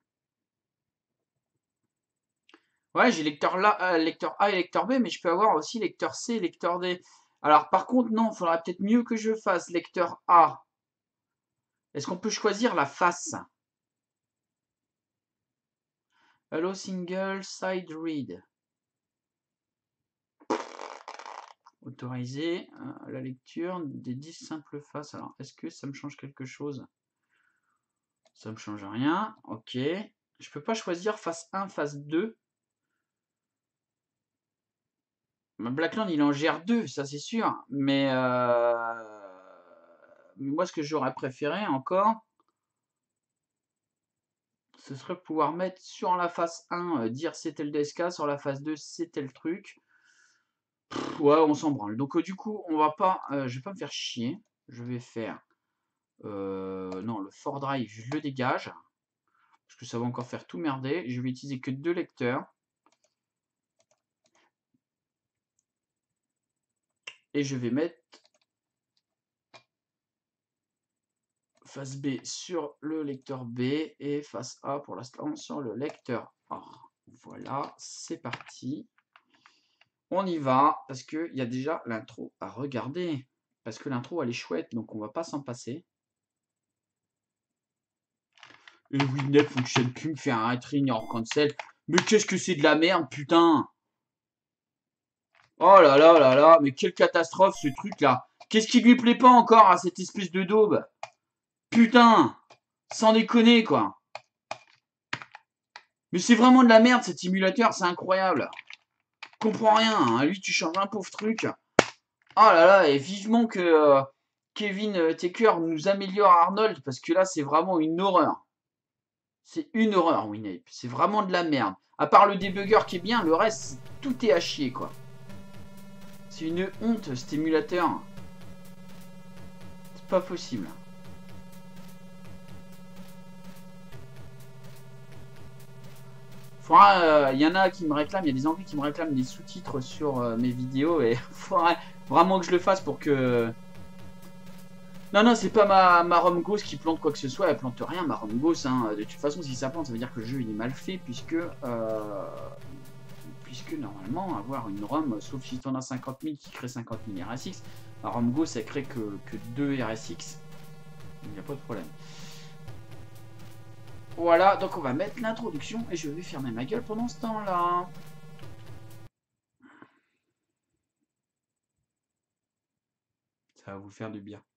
Ouais, j'ai lecteur A et lecteur B, mais je peux avoir aussi lecteur C et lecteur D. Alors par contre, non, il faudra peut-être mieux que je fasse lecteur A. Est-ce qu'on peut choisir la face? Allow single side read. Autoriser la lecture des 10 simples faces. Alors, est-ce que ça me change quelque chose? Ça me change rien. Ok. Je peux pas choisir face 1, face 2. Blackland, il en gère 2, ça c'est sûr. Mais moi, ce que j'aurais préféré encore, ce serait pouvoir mettre sur la face 1, dire c'était le DSK, sur la face 2, c'était le truc. Ouais, on s'en branle. Donc du coup, on va pas, je vais pas me faire chier. Je vais faire, non, le 4Drive, je le dégage. Parce que ça va encore faire tout merder. Je vais utiliser que 2 lecteurs. Et je vais mettre face B sur le lecteur B et face A pour l'instant sur le lecteur A. Voilà, c'est parti. On y va parce qu'il y a déjà l'intro à regarder. Parce que l'intro elle est chouette, donc on va pas s'en passer. Et Winnet fonctionne plus, me fait un retring hors cancel. Mais qu'est-ce que c'est de la merde, putain! Oh là là là là, mais quelle catastrophe ce truc là! Qu'est-ce qui lui plaît pas encore à cette espèce de daube? Putain! Sans déconner, quoi. Mais c'est vraiment de la merde, cet émulateur, c'est incroyable. Je comprends rien, hein. Lui, tu changes un pauvre truc. Oh là là, et vivement que Kevin Taker nous améliore Arnold, parce que là, c'est vraiment une horreur. C'est une horreur, Winape. C'est vraiment de la merde. À part le débugger qui est bien, le reste, tout est à chier, quoi. C'est une honte, cet émulateur. C'est pas possible. Il y en a qui me réclament, il y a des Anglais qui me réclament des sous-titres sur mes vidéos et il faudrait vraiment que je le fasse pour que... Non, non, c'est pas ma ROM Ghost qui plante quoi que ce soit, elle plante rien, ma ROM Ghost. Hein. De toute façon, si ça plante, ça veut dire que le jeu il est mal fait, puisque normalement, avoir une ROM, sauf si tu en as 50 000 qui crée 50 000 RSX, ma ROM Ghost elle crée que 2 RSX, il n'y a pas de problème. Voilà, donc on va mettre l'introduction et je vais fermer ma gueule pendant ce temps-là. Ça va vous faire du bien.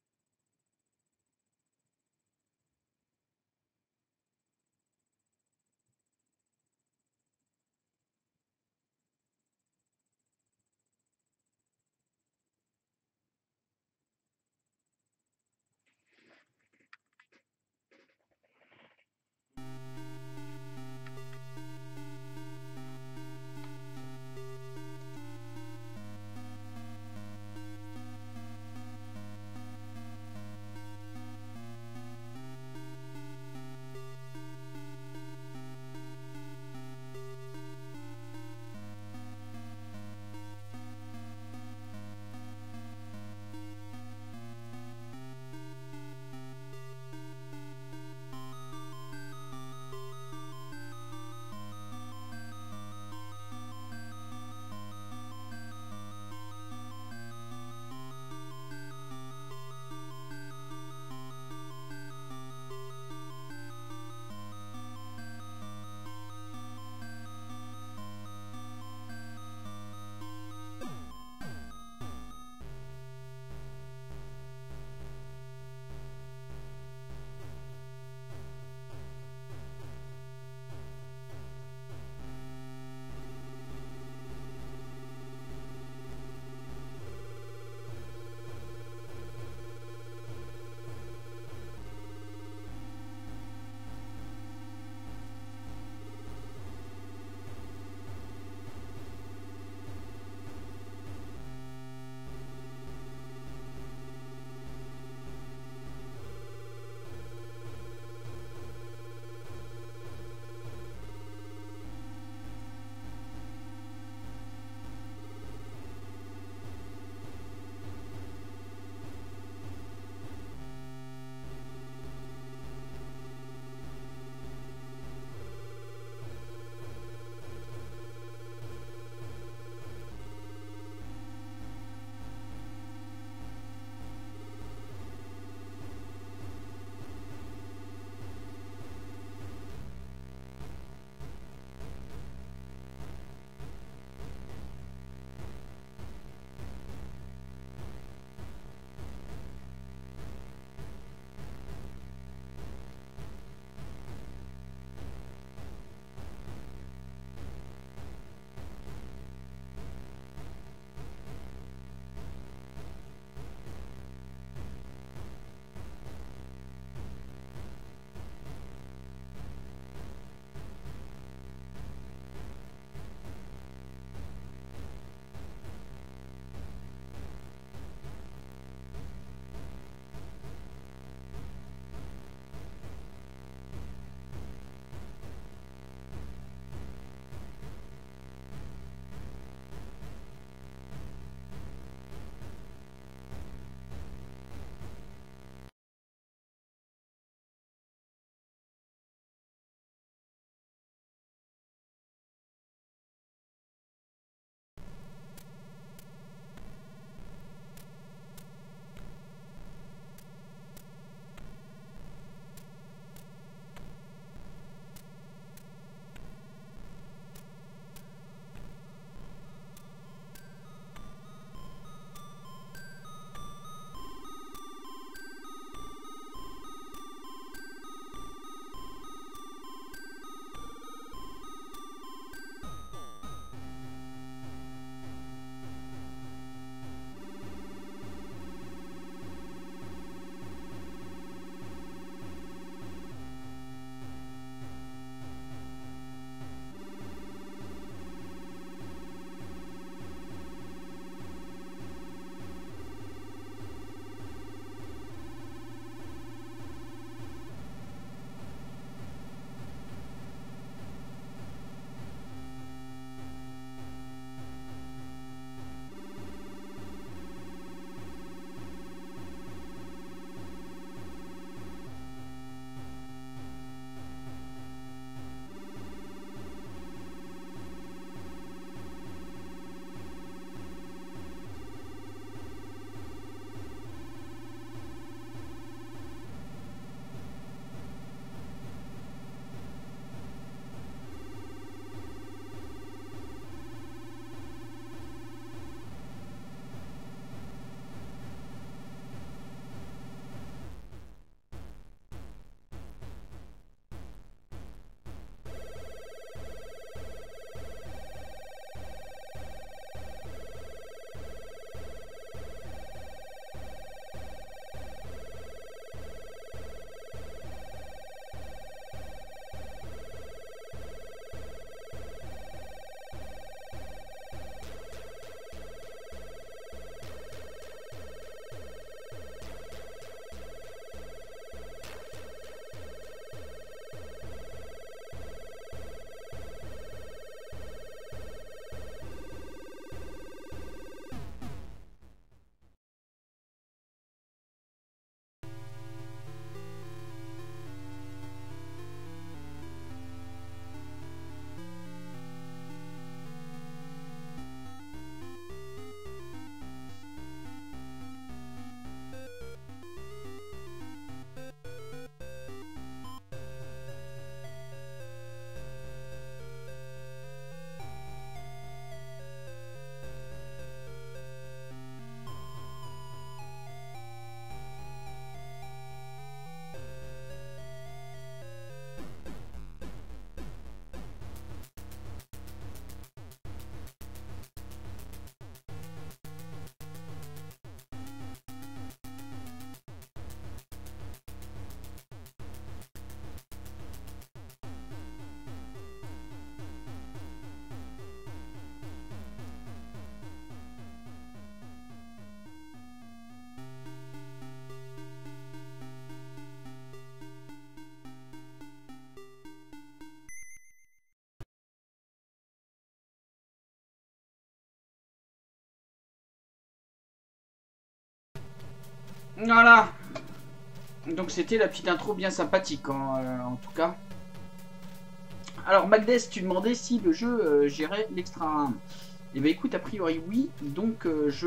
Voilà. Donc c'était la petite intro bien sympathique en tout cas. Alors Magdes, tu demandais si le jeu gérait l'extra RAM. Eh bien écoute, a priori oui, donc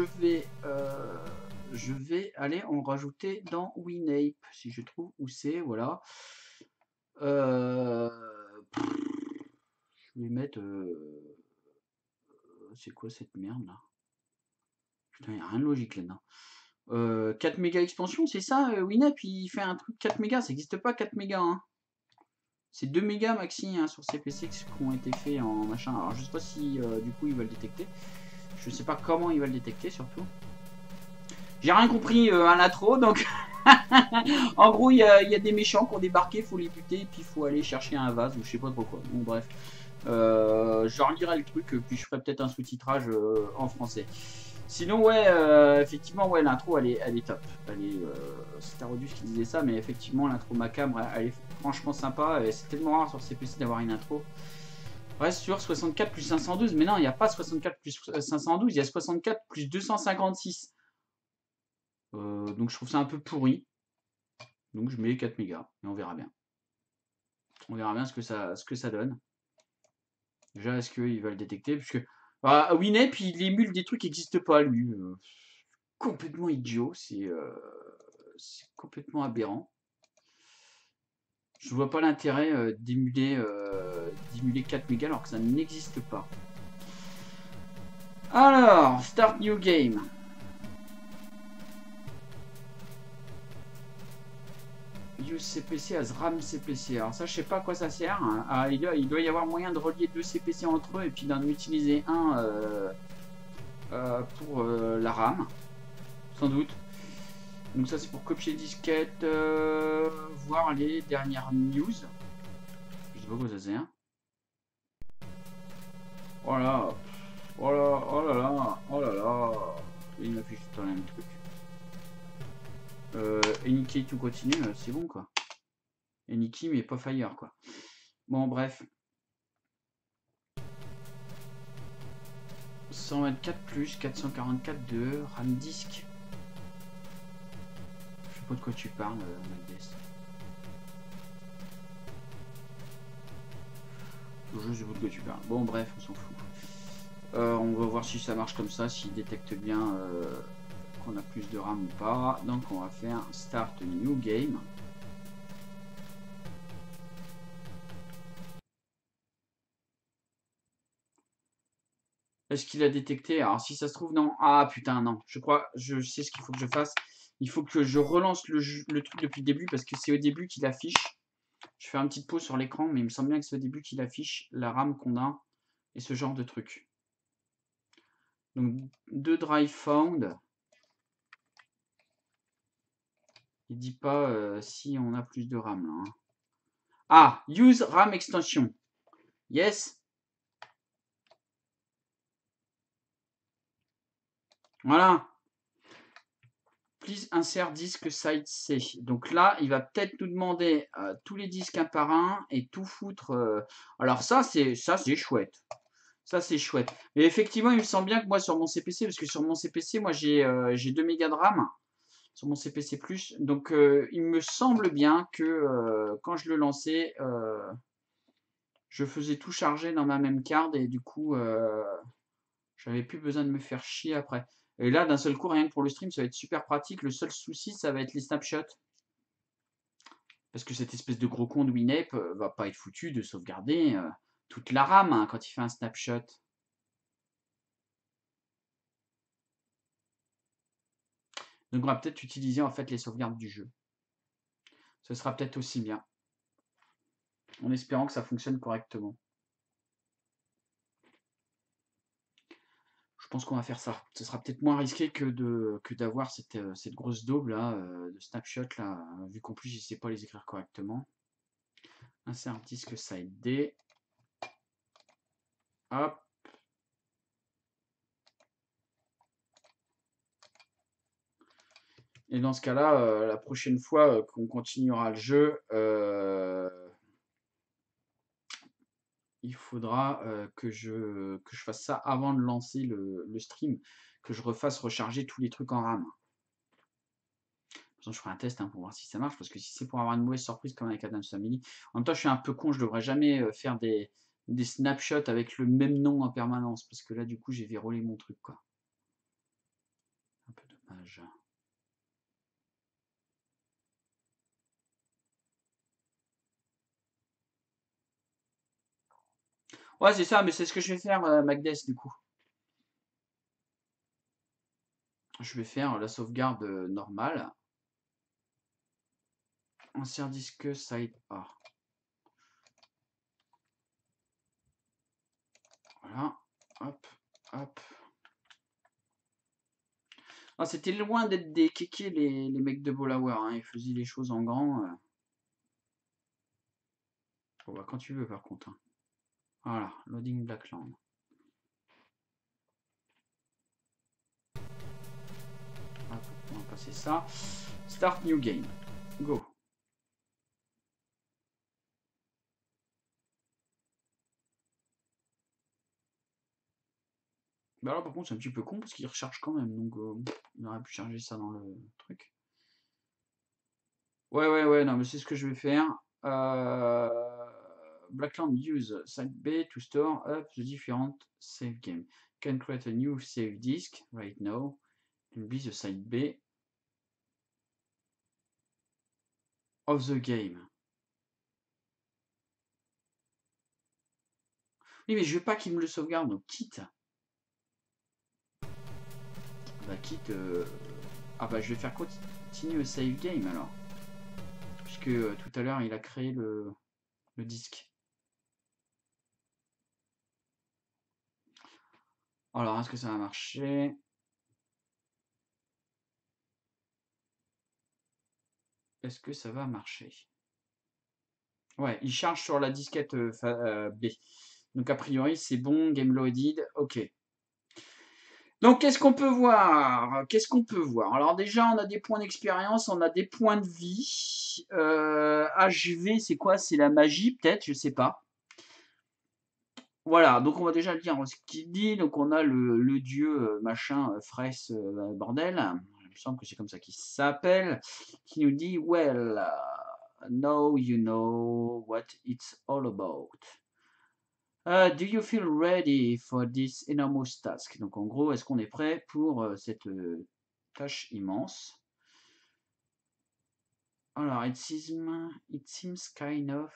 je vais aller en rajouter dans Winape, si je trouve où c'est, voilà. Euh, je vais mettre... c'est quoi cette merde là? Putain, il n'y a rien de logique là-dedans. 4 mégas expansion, c'est ça Winape, il fait un truc 4 mégas, ça n'existe pas 4 mégas, hein. C'est 2 mégas maxi hein, sur CPC qui ont été faits en machin. Alors je sais pas si du coup il va le détecter. Je sais pas comment il va le détecter surtout. J'ai rien compris à l'intro donc en gros il y a des méchants qui ont débarqué, faut les buter et puis il faut aller chercher un vase ou je sais pas trop quoi. Bon bref. Je relirai le truc puis je ferai peut-être un sous-titrage en français. Sinon ouais effectivement ouais l'intro elle est top. C'est Tarodus qui disait ça mais effectivement l'intro macabre elle est franchement sympa et c'est tellement rare sur CPC d'avoir une intro. Reste sur 64 plus 512 mais non il n'y a pas 64 plus 512 il y a 64 plus 256. Donc je trouve ça un peu pourri. Donc je mets 4 mégas et on verra bien. On verra bien ce que ça donne. Déjà est-ce qu'il va le détecter puisque Winape il émule des trucs qui n'existent pas lui. Complètement idiot, c'est complètement aberrant. Je vois pas l'intérêt d'émuler 4 mégas alors que ça n'existe pas. Alors, start new game. Use CPC as RAM CPC. Alors ça, je sais pas à quoi ça sert. Hein. Il doit y avoir moyen de relier deux CPC entre eux et puis d'en utiliser un pour la RAM, sans doute. Donc ça, c'est pour copier les disquettes, voir les dernières news. Je sais pas quoi ça sert. Voilà. Oh là, oh là là, oh là là. Il m'affiche tout le même truc. Eniki tout continue, c'est bon quoi. Eniki mais pas Fire quoi. Bon bref. 124 plus 444 de RAM disque. Je sais pas de quoi tu parles, Magdes. Je sais pas de quoi tu parles. Bon bref, on s'en fout. On va voir si ça marche comme ça, s'il détecte bien qu'on a plus de RAM ou pas. Donc on va faire Start New Game. Est-ce qu'il a détecté? Alors si ça se trouve, non. Ah putain, non. Je crois, je sais ce qu'il faut que je fasse. Il faut que je relance le truc depuis le début parce que c'est au début qu'il affiche. Je fais une petite pause sur l'écran, mais il me semble bien que c'est au début qu'il affiche la RAM qu'on a et ce genre de truc. Donc, 2 drive found. Il dit pas si on a plus de RAM là. Hein. Ah, use RAM extension. Yes. Voilà. Please insert disque side C. Donc là, il va peut-être nous demander tous les disques un par un et tout foutre. Alors ça, c'est chouette. Ça, c'est chouette. Mais effectivement, il me semble bien que moi, sur mon CPC, parce que sur mon CPC, moi, j'ai 2 mégas de RAM sur mon CPC+. Donc, il me semble bien que quand je le lançais, je faisais tout charger dans ma même carte et du coup, j'avais plus besoin de me faire chier après. Et là, d'un seul coup, rien que pour le stream, ça va être super pratique. Le seul souci, ça va être les snapshots. Parce que cette espèce de gros con de Winape va pas être foutu de sauvegarder toute la RAM hein, quand il fait un snapshot. Donc on va peut-être utiliser en fait les sauvegardes du jeu. Ce sera peut-être aussi bien. En espérant que ça fonctionne correctement. Je pense qu'on va faire ça. Ce sera peut-être moins risqué que d'avoir cette grosse daube là, de snapshot là, vu qu'en plus je ne sais pas les écrire correctement. Insert disque side D. Hop. Et dans ce cas-là, la prochaine fois qu'on continuera le jeu, il faudra que je fasse ça avant de lancer le stream, que je refasse recharger tous les trucs en RAM. façon, je ferai un test, hein, pour voir si ça marche, parce que si c'est pour avoir une mauvaise surprise comme avec Adams Family, en même temps, je suis un peu con, je devrais jamais faire des snapshots avec le même nom en permanence, parce que là, du coup, j'ai vérolé mon truc, quoi. Un peu dommage. Ouais, c'est ça, mais c'est ce que je vais faire, Magdes, du coup. Je vais faire la sauvegarde normale. Insert disque side A. Voilà. Hop, hop. Ah, c'était loin d'être des kékés, les mecs de Bolauer, hein. Ils faisaient les choses en grand. Bon, bah, quand tu veux, par contre, hein. Voilà, loading Blackland. Hop, on va passer ça. Start new game. Go. Bah alors par contre c'est un petit peu con parce qu'il recharge quand même, donc on aurait pu charger ça dans le truc. Ouais, non mais c'est ce que je vais faire. Blackland use site B to store up the different save game. Can create a new save disk right now. It will be the site B of the game. Oui mais je veux pas qu'il me le sauvegarde, donc quitte. Bah quitte. Ah bah je vais faire continuer save game alors. Puisque tout à l'heure il a créé le disque. Alors est-ce que ça va marcher? Est-ce que ça va marcher? Ouais, il charge sur la disquette B. Donc a priori c'est bon, game loaded, ok. Donc qu'est-ce qu'on peut voir? Qu'est-ce qu'on peut voir? Alors déjà on a des points d'expérience, on a des points de vie. HV c'est quoi? C'est la magie peut-être, je sais pas. Voilà, donc on va déjà dire ce qu'il dit. Donc on a le dieu machin fraisse bordel. Il me semble que c'est comme ça qu'il s'appelle. Qui nous dit well, now you know what it's all about. Do you feel ready for this enormous task? Donc en gros, est-ce qu'on est prêt pour cette tâche immense? Alors, it seems kind of.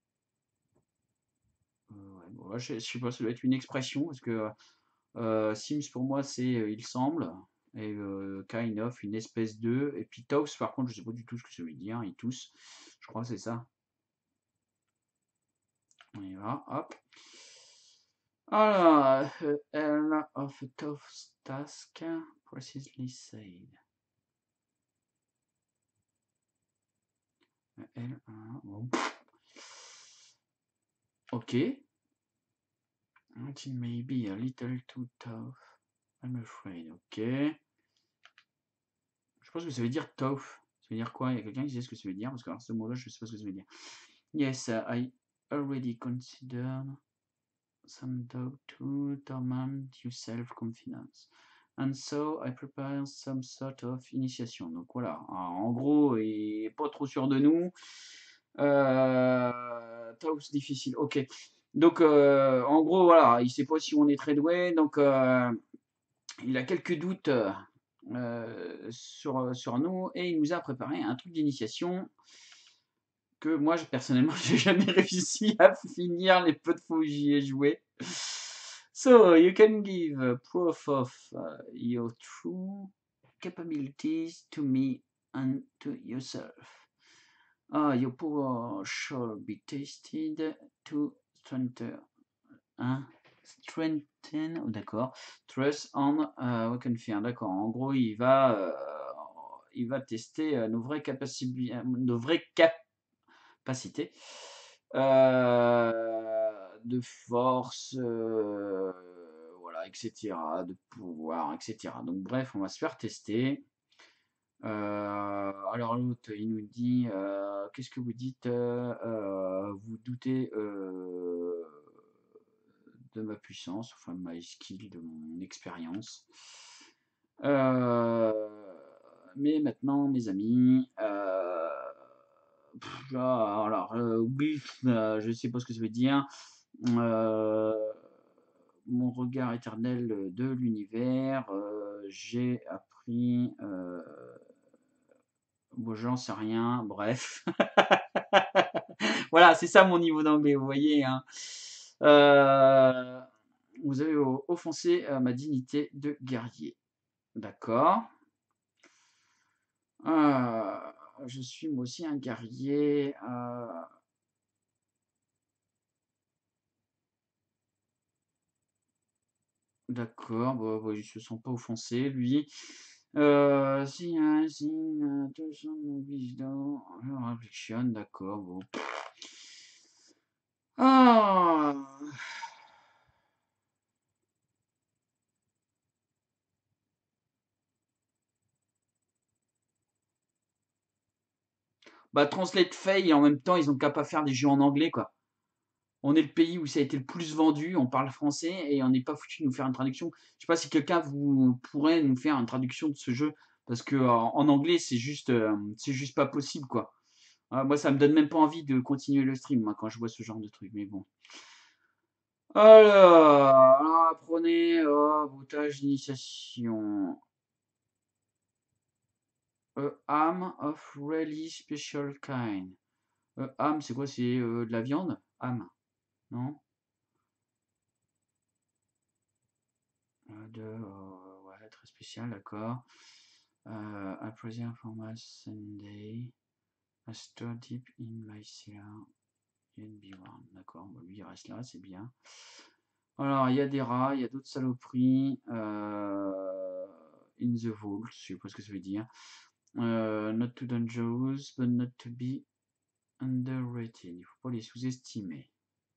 Ouais, bon, là, je sais pas, ça doit être une expression parce que Sims pour moi c'est il semble et kind of une espèce de et puis toast par contre je sais pas du tout ce que ça veut dire, il tousse. Je crois que c'est ça. On y va, hop. Alors, L of a tough task, precisely said. L, bon. Ok. It may be a little too tough, I'm afraid. Ok. Je pense que ça veut dire tough. Ça veut dire quoi? Il y a quelqu'un qui sait ce que ça veut dire? Parce que alors, ce mot-là, je sais pas ce que ça veut dire. Yes, I already considered some doubt to torment your self-confidence. And so I prepare some sort of initiation. Donc voilà, en gros, il n'est pas trop sûr de nous. Taos difficile, ok. Donc en gros, voilà, il ne sait pas si on est très doué. Donc il a quelques doutes sur nous et il nous a préparé un truc d'initiation que moi, personnellement, j'ai jamais réussi à finir les peu de fois où j'y ai joué. So, you can give proof of your true capabilities to me and to yourself. Your power shall be tested to strengthen. Hein? Strengthen, oh, d'accord. Trust on we can fear. D'accord. En gros, il va tester nos vraies capacités, capacité de force, voilà, etc., de pouvoir, etc. Donc bref, on va se faire tester. Alors l'autre, il nous dit, qu'est-ce que vous dites? Vous doutez de ma puissance, enfin de my skill, de mon expérience. Mais Mais maintenant, mes amis, alors, bif, je sais pas ce que ça veut dire. Heu, Mon regard éternel de l'univers, j'ai appris, bon, j'en sais rien, bref. Voilà, c'est ça mon niveau d'anglais, vous voyez, hein. Heu, Vous avez offensé, ma dignité de guerrier. D'accord. Je suis moi aussi un guerrier, d'accord, bah, il se sent pas offensé lui. Si un signe de son wisdom, je réflexion, d'accord, bon. Ah! Bah, translate fait et en même temps, ils ont qu'à pas faire des jeux en anglais, quoi. On est le pays où ça a été le plus vendu, on parle français et on n'est pas foutu de nous faire une traduction. Je sais pas si quelqu'un vous pourrait nous faire une traduction de ce jeu parce que en anglais, c'est juste pas possible, quoi. Moi, ça me donne même pas envie de continuer le stream, moi, quand je vois ce genre de truc, mais bon. Alors apprenez, broutage d'initiation. A ham of really special kind. Ham, c'est quoi? C'est, de la viande? Ham, non? Ouais, très spécial, d'accord. I present for my Sunday. I store deep in my cellar. Yet be one. D'accord, bon, lui il reste là, c'est bien. Alors, il y a des rats, il y a d'autres saloperies. In the vault, je sais pas ce que ça veut dire. Not too dangerous, but not to be underrated. Il faut pas les sous-estimer.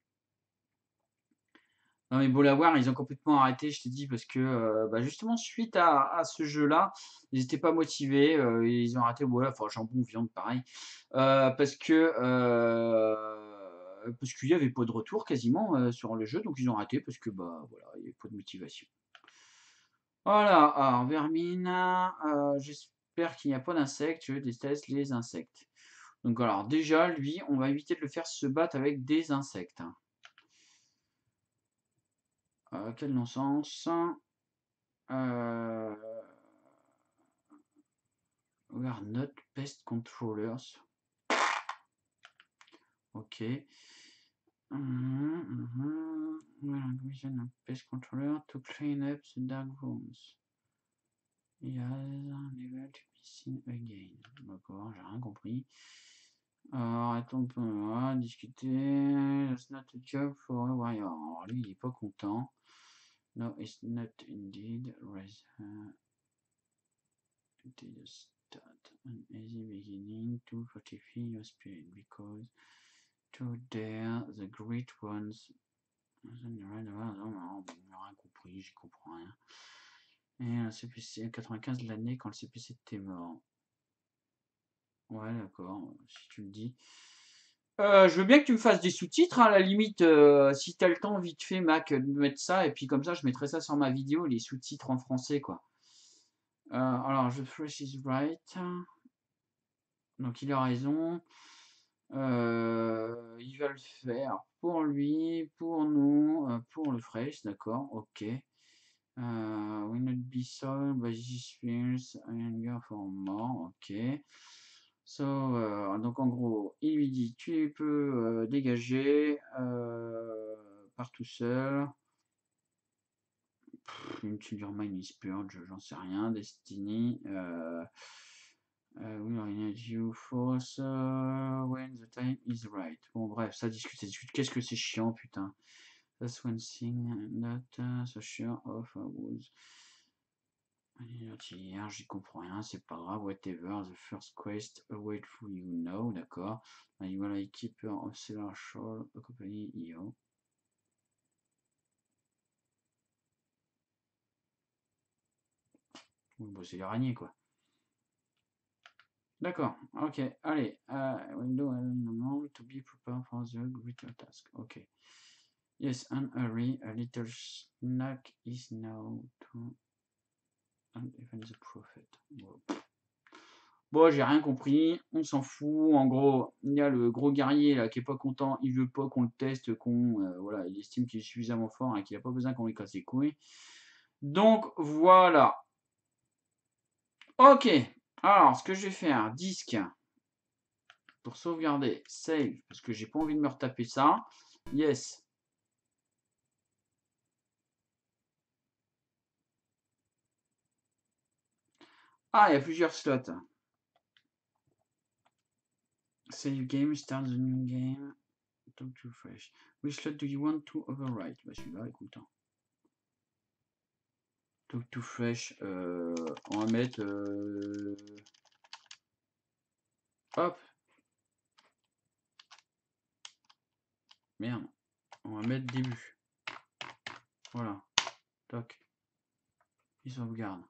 Non mais BioWare, ils ont complètement arrêté, je t'ai dit, parce que bah, justement, suite à ce jeu-là, ils n'étaient pas motivés, ils ont arrêté, ouais, enfin jambon, viande, pareil, parce qu'il y avait pas de retour quasiment sur le jeu, donc ils ont arrêté parce que bah voilà, il y avait pas de motivation. Voilà, alors vermine, j'espère qu'il n'y a pas d'insectes, je déteste les insectes. Donc alors déjà, lui, on va éviter de le faire se battre avec des insectes, hein. Quel non-sens. Euh, We are not pest controllers. Ok. We are commission a pest controller to clean up the dark rooms. He has never to be seen again. D'accord, j'ai rien compris. Attends, on va discuter. That's not a job for a warrior. Alors lui, il est pas content. No, it's not indeed. It is start an easy beginning to fortify your spirit because to dare the great ones. J'ai rien compris, j'y comprends rien. Et un CPC 95 de l'année quand le CPC était mort. Ouais, d'accord, si tu le dis. Je veux bien que tu me fasses des sous-titres, hein, à la limite, si t'as le temps, vite fait, Mac, de mettre ça, et puis comme ça, je mettrai ça sur ma vidéo, les sous-titres en français, quoi. Alors, The Fresh is right. Donc, il a raison. Il va le faire pour lui, pour nous, pour le Fresh, d'accord, ok. Will not be solved by this fears anger for more, ok. So, donc en gros, il lui dit tu peux dégager, pars tout seul. Into your mind is purge, j'en sais rien. Destiny. Will need you force when the time is right. Bon, bref, ça discute, ça discute. Qu'est-ce que c'est chiant, putain. That's one thing not so sure of was. Hier, j'y comprends rien, c'est pas grave, whatever. The first quest, await for you know, d'accord. You are a keeper of Cellar Shoal, company EO. Bon, c'est l'araignée, quoi. D'accord, ok, allez. Window to be prepared for the greater task. Ok. Yes, and hurry, a little snack is now to. And even the prophet. Bon. Bon, j'ai rien compris, on s'en fout. En gros, il y a le gros guerrier là qui est pas content, il veut pas qu'on le teste, voilà, il estime qu'il est suffisamment fort et qu'il a pas besoin qu'on lui casse les couilles. Donc voilà. Ok. Alors, ce que je vais faire, disque pour sauvegarder, save, parce que j'ai pas envie de me retaper ça. Yes. Ah, il y a plusieurs slots. Save game, start the new game. Talk to fresh. Which slot do you want to overwrite? Bah celui-là, écoute. Talk to fresh. On va mettre. Hop. Merde. On va mettre début. Voilà. Toc. Il sauvegarde.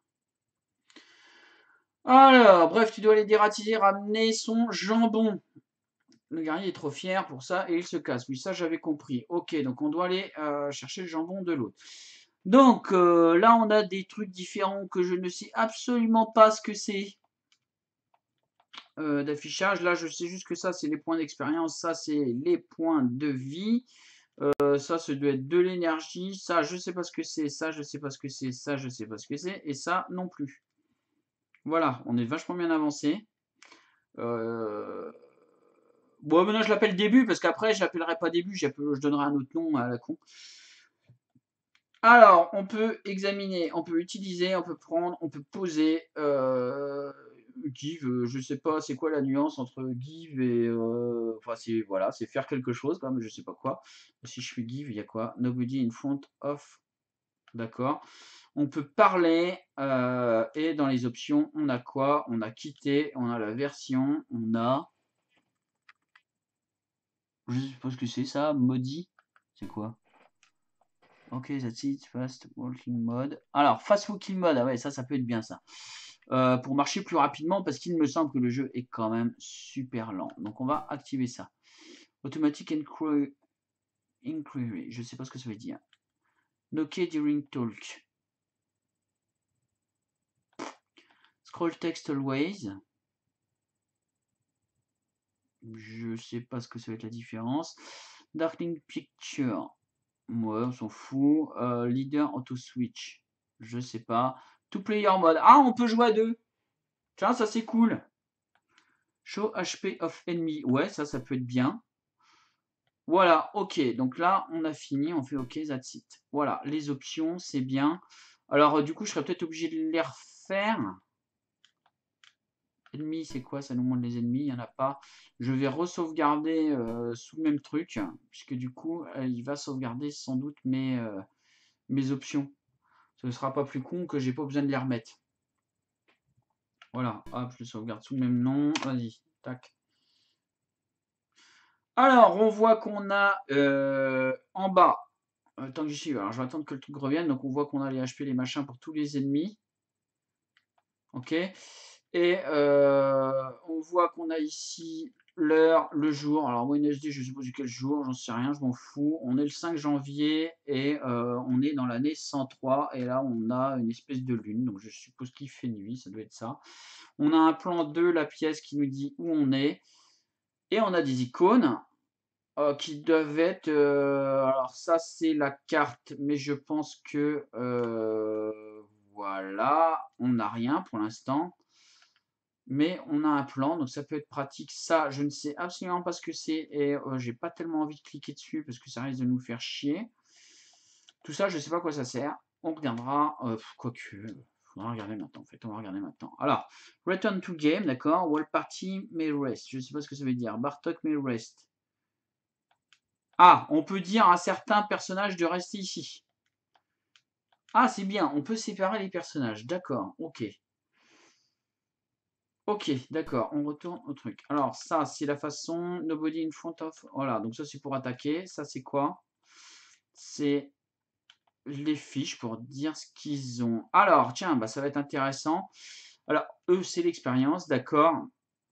Alors, bref, tu dois aller dératiser, ramener son jambon. Le guerrier est trop fier pour ça et il se casse. Oui, ça j'avais compris. Ok, donc on doit aller chercher le jambon de l'autre. Donc là, on a des trucs différents que je ne sais absolument pas ce que c'est d'affichage. Là, je sais juste que ça, c'est les points d'expérience. Ça, c'est les points de vie. Ça doit être de l'énergie. Ça, je sais pas ce que c'est. Ça, je sais pas ce que c'est. Ça, je sais pas ce que c'est. Et ça, non plus. Voilà, on est vachement bien avancé. Bon, maintenant, je l'appelle début parce qu'après, je l'appellerai pas début. Je donnerai un autre nom à la con. Alors, on peut examiner, on peut utiliser, on peut prendre, on peut poser. Give, je sais pas, c'est quoi la nuance entre give et. Enfin, c'est voilà, c'est faire quelque chose, quand même, je sais pas quoi. Si je fais give, il y a quoi? Nobody in front of. D'accord. On peut parler et dans les options, on a quoi? On a quitté, on a la version, on a. Je sais pas ce que c'est ça, maudit. C'est quoi? Ok, that's it, fast walking mode. Alors, fast walking mode, ah ouais, ça peut être bien ça. Pour marcher plus rapidement, parce qu'il me semble que le jeu est quand même super lent. Donc, on va activer ça. Automatic inquiry, je sais pas ce que ça veut dire. Knock during talk. Scroll text always. Je sais pas ce que ça va être la différence. Darkening picture. Ouais, on s'en fout. Leader auto switch. Je sais pas. Two player mode. Ah, on peut jouer à deux. Tiens, ça c'est cool. Show HP of enemy. Ouais, ça peut être bien. Voilà, ok. Donc là, on a fini. On fait OK, that's it. Voilà, les options, c'est bien. Alors, du coup, je serais peut-être obligé de les refaire. Ennemis, c'est quoi? Ça nous montre les ennemis. Il n'y en a pas. Je vais re-sauvegarder sous le même truc. Puisque du coup, il va sauvegarder sans doute mes options. Ce ne sera pas plus con que j'ai pas besoin de les remettre. Voilà, hop, je sauvegarde sous le même nom. Vas-y, tac. Alors, on voit qu'on a en bas, tant que j'y suis, alors je vais attendre que le truc revienne. Donc, on voit qu'on a les HP, les machins pour tous les ennemis. Ok. Et on voit qu'on a ici l'heure, le jour. Alors, Wednesday, je suppose quel jour, j'en sais rien, je m'en fous. On est le 5 janvier et on est dans l'année 103. Et là, on a une espèce de lune. Donc, je suppose qu'il fait nuit, ça doit être ça. On a un plan de la pièce qui nous dit où on est. Et on a des icônes qui doivent être. Alors, ça, c'est la carte, mais je pense que. Voilà, on n'a rien pour l'instant. Mais on a un plan, donc ça peut être pratique. Ça, je ne sais absolument pas ce que c'est et j'ai pas tellement envie de cliquer dessus parce que ça risque de nous faire chier. Tout ça, je ne sais pas à quoi ça sert. On regardera, quoique. On va regarder maintenant en fait, on va regarder maintenant. Alors, return to game, d'accord. Wall party may rest. Je ne sais pas ce que ça veut dire. Bartok may rest. Ah, on peut dire à certains personnages de rester ici. Ah, c'est bien, on peut séparer les personnages. D'accord, ok. Ok, d'accord, on retourne au truc. Alors, ça, c'est la façon. Nobody in front of. Voilà, donc ça, c'est pour attaquer. Ça, c'est quoi? C'est les fiches pour dire ce qu'ils ont. Alors, tiens, bah, ça va être intéressant. Alors, eux, c'est l'expérience, d'accord.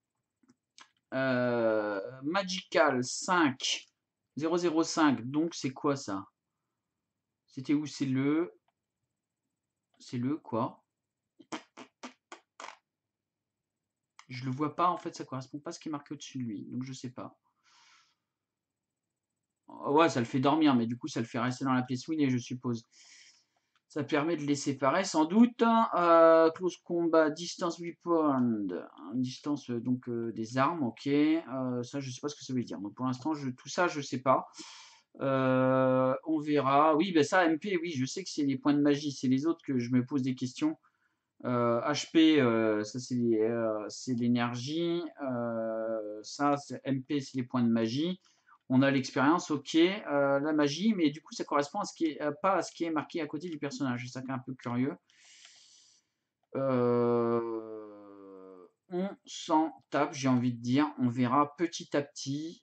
Magical 5, 005, donc c'est quoi ça? C'était où? C'est le. C'est le quoi? Je le vois pas, en fait, ça correspond pas à ce qui est marqué au-dessus de lui, donc je sais pas. Ouais, ça le fait dormir, mais du coup, ça le fait rester dans la pièce Winnie, je suppose. Ça permet de les séparer, sans doute. Close combat, distance weapon, distance donc des armes, ok. Ça, je sais pas ce que ça veut dire. Donc pour l'instant, tout ça, je sais pas. On verra. Oui, ben ça, MP, oui, je sais que c'est les points de magie. C'est les autres que je me pose des questions. HP, ça c'est l'énergie. Ça, MP, c'est les points de magie. On a l'expérience, ok. La magie, mais du coup, ça correspond à ce qui est, pas à ce qui est marqué à côté du personnage. C'est ça qui est un peu curieux. On s'en tape, j'ai envie de dire. On verra petit à petit.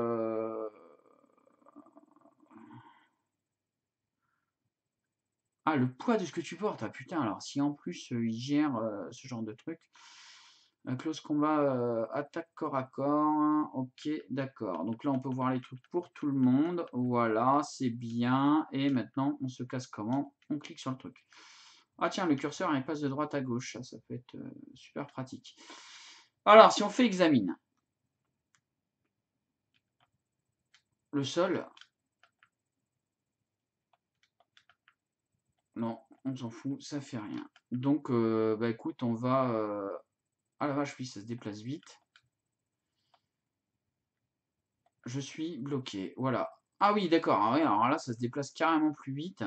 Ah, le poids de ce que tu portes. Ah putain, alors si en plus il gère ce genre de truc. Close combat, attaque corps à corps. Ok, d'accord. Donc là, on peut voir les trucs pour tout le monde. Voilà, c'est bien. Et maintenant, on se casse comment? On clique sur le truc. Ah tiens, le curseur, il passe de droite à gauche. Ça peut être super pratique. Alors, si on fait examine. Le sol. Non, on s'en fout, ça fait rien. Donc, bah écoute, on va... Ah la vache, oui, ça se déplace vite. Je suis bloqué, voilà. Ah oui, d'accord, ah ouais, alors là, ça se déplace carrément plus vite.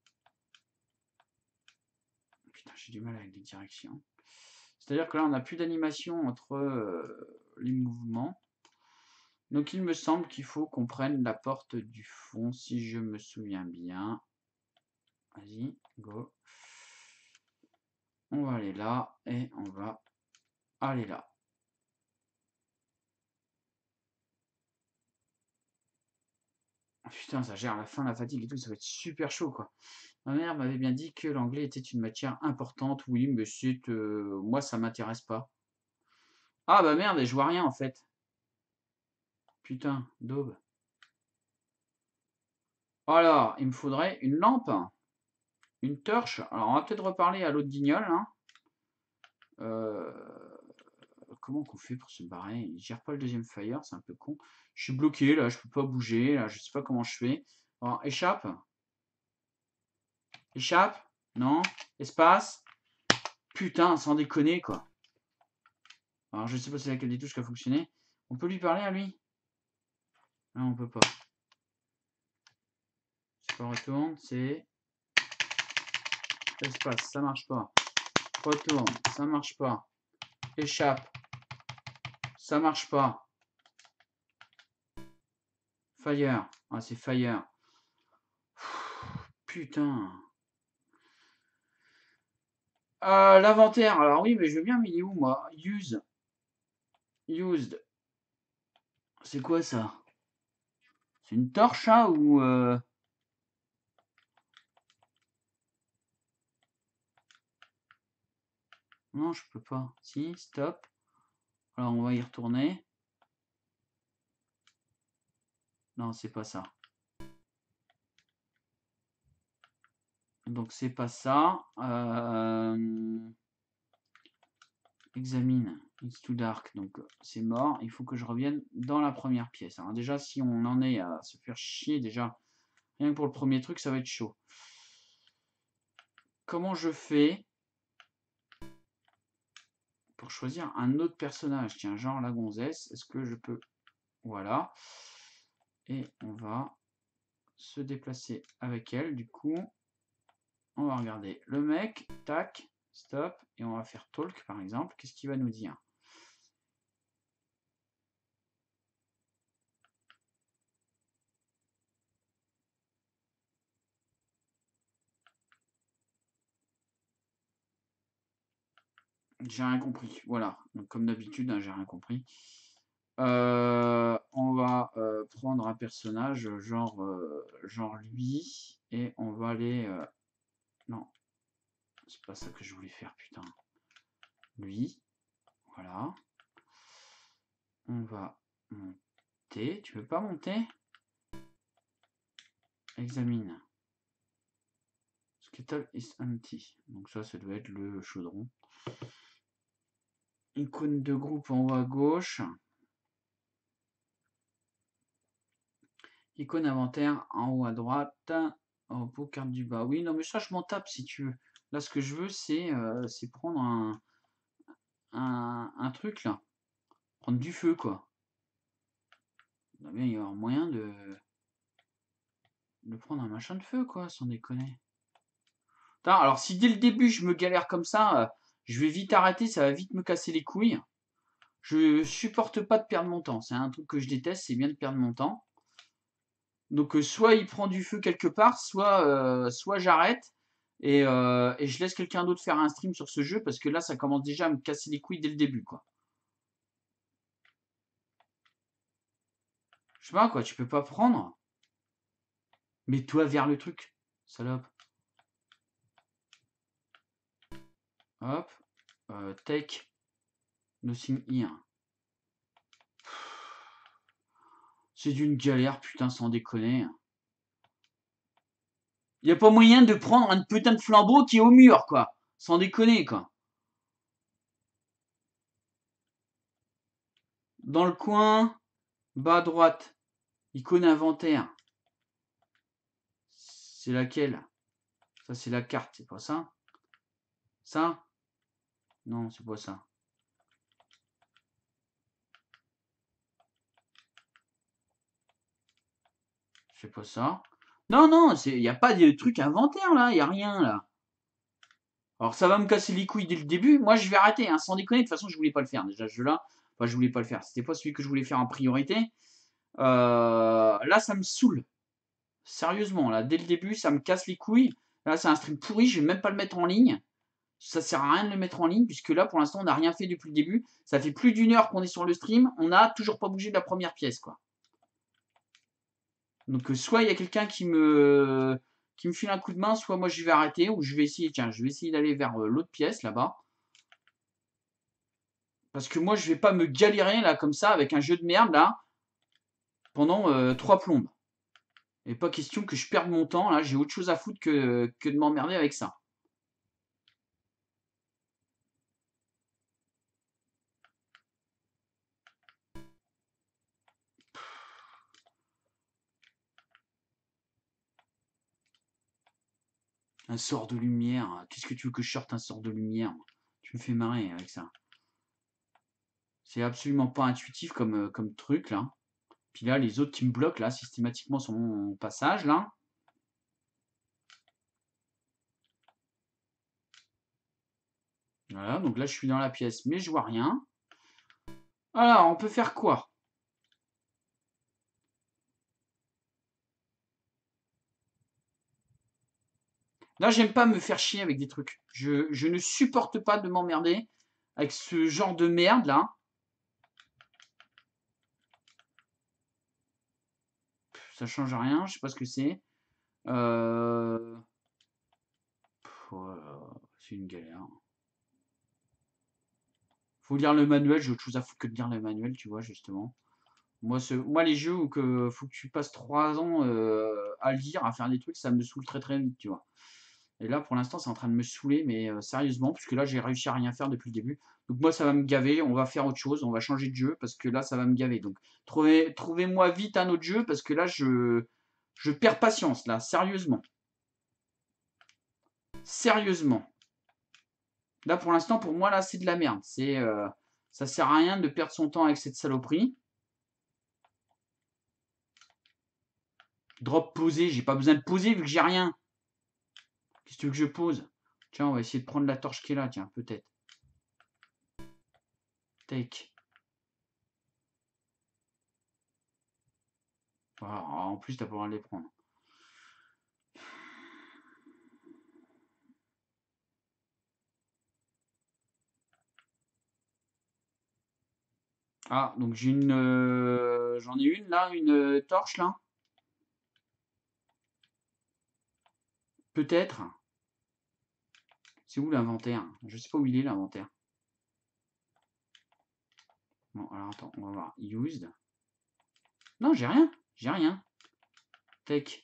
Putain, j'ai du mal avec les directions. C'est-à-dire que là, on n'a plus d'animation entre les mouvements. Donc, il me semble qu'il faut qu'on prenne la porte du fond, si je me souviens bien. Vas-y, go. On va aller là, et on va aller là. Putain, ça gère la faim, la fatigue et tout, ça va être super chaud, quoi. Ma mère m'avait bien dit que l'anglais était une matière importante. Oui, mais moi, ça m'intéresse pas. Ah bah merde, et je vois rien en fait. Putain, daube. Alors, il me faudrait une lampe, une torche. Alors, on va peut-être reparler à l'autre guignol. Hein. Comment qu'on fait pour se barrer? Il gère pas le deuxième fire, c'est un peu con. Je suis bloqué là, je peux pas bouger. Là, je sais pas comment je fais. Alors, échappe. Échappe. Non. Espace. Putain, sans déconner quoi. Alors, je sais pas si c'est laquelle des touches qui a fonctionné. On peut lui parler à lui? Non, on peut pas. C'est pas retourne, c'est espace, ça marche pas. Retourne, ça marche pas. Échappe, ça marche pas. Fire, ah c'est fire. Putain. L'inventaire, alors oui, mais je veux bien, mais il est où moi? Use. Used. C'est quoi ça? C'est une torche hein, ou Non, je peux pas. Si, stop. Alors on va y retourner. Non, c'est pas ça. Donc c'est pas ça. Examine. It's too dark. Donc c'est mort. Il faut que je revienne dans la première pièce. Alors déjà, si on en est à se faire chier, déjà, rien que pour le premier truc, ça va être chaud. Comment je fais pour choisir un autre personnage? Tiens, genre la gonzesse. Est-ce que je peux... Voilà. Et on va se déplacer avec elle. Du coup, on va regarder le mec. Tac. Stop. Et on va faire talk, par exemple. Qu'est-ce qu'il va nous dire? J'ai rien compris. Voilà. Donc, comme d'habitude, hein, j'ai rien compris. On va prendre un personnage genre lui et on va aller... non, c'est pas ça que je voulais faire, putain. Lui, voilà. On va monter. Tu veux pas monter? Examine. Skittle is empty. Donc ça doit être le chaudron. Icône de groupe en haut à gauche. Icône inventaire en haut à droite. Repos, carte du bas. Oui, non, mais ça, je m'en tape si tu veux. Là, ce que je veux, c'est prendre un truc, là. Prendre du feu, quoi. Il doit bien y avoir moyen de prendre un machin de feu, quoi, sans déconner. Putain, alors, si dès le début, je me galère comme ça, je vais vite arrêter, ça va vite me casser les couilles. Je supporte pas de perdre mon temps. C'est un truc que je déteste, c'est bien de perdre mon temps. Donc soit il prend du feu quelque part, soit j'arrête et je laisse quelqu'un d'autre faire un stream sur ce jeu parce que là ça commence déjà à me casser les couilles dès le début quoi. Je sais pas quoi, tu peux pas prendre. Mets-toi vers le truc, salope. Hop, take, nothing here. C'est d'une galère putain sans déconner. Y a pas moyen de prendre un putain de flambeau qui est au mur quoi, sans déconner quoi. Dans le coin, bas à droite, icône inventaire. C'est laquelle? Ça, c'est la carte, c'est pas ça? Ça? Non, c'est pas ça. C'est pas ça. Non, non, il n'y a pas de truc inventaire là, il n'y a rien là. Alors ça va me casser les couilles dès le début. Moi, je vais arrêter, hein, sans déconner. De toute façon, je voulais pas le faire déjà ce jeu-là. Enfin, je voulais pas le faire. C'était pas celui que je voulais faire en priorité. Là, ça me saoule. Sérieusement, là, dès le début, ça me casse les couilles. Là, c'est un stream pourri, je vais même pas le mettre en ligne. Ça sert à rien de le mettre en ligne, puisque là, pour l'instant, on n'a rien fait depuis le début. Ça fait plus d'une heure qu'on est sur le stream. On n'a toujours pas bougé de la première pièce, quoi. Donc, soit il y a quelqu'un qui me file un coup de main, soit moi je vais arrêter, ou je vais essayer, tiens, je vais essayer d'aller vers l'autre pièce là-bas. Parce que moi, je vais pas me galérer là, comme ça, avec un jeu de merde là, pendant 3 plombes. Et pas question que je perde mon temps, là, j'ai autre chose à foutre que de m'emmerder avec ça. Un sort de lumière. Qu'est-ce que tu veux que je sorte un sort de lumière? Tu me fais marrer avec ça. C'est absolument pas intuitif comme truc là. Puis là, les autres qui me bloquent là, systématiquement sur mon passage là. Voilà, donc là je suis dans la pièce, mais je vois rien. Alors, on peut faire quoi? Là, j'aime pas me faire chier avec des trucs. Je ne supporte pas de m'emmerder avec ce genre de merde là. Ça change rien, je sais pas ce que c'est. C'est une galère. Faut lire le manuel, j'ai autre chose à foutre que de lire le manuel, tu vois, justement. Moi les jeux où faut que tu passes 3 ans à lire, à faire des trucs, ça me saoule très très vite, tu vois. Et là, pour l'instant, c'est en train de me saouler, mais sérieusement, puisque là, j'ai réussi à rien faire depuis le début. Donc moi, ça va me gaver, on va faire autre chose, on va changer de jeu, parce que là, ça va me gaver. Donc trouvez-moi vite un autre jeu, parce que là, je perds patience, là, sérieusement. Sérieusement. Là, pour l'instant, pour moi, là, c'est de la merde. Ça sert à rien de perdre son temps avec cette saloperie. Drop posé, j'ai pas besoin de poser vu que j'ai rien. Qu'est-ce que tu veux que je pose? Tiens, on va essayer de prendre la torche qui est là, tiens, peut-être. Take. Voilà, en plus, t'as pas le droit de les prendre. Ah, donc j'en ai une là, une torche là. Peut-être. C'est où l'inventaire? Je sais pas où il est l'inventaire. Bon, alors attends, on va voir. Used. Non, j'ai rien. J'ai rien. Take.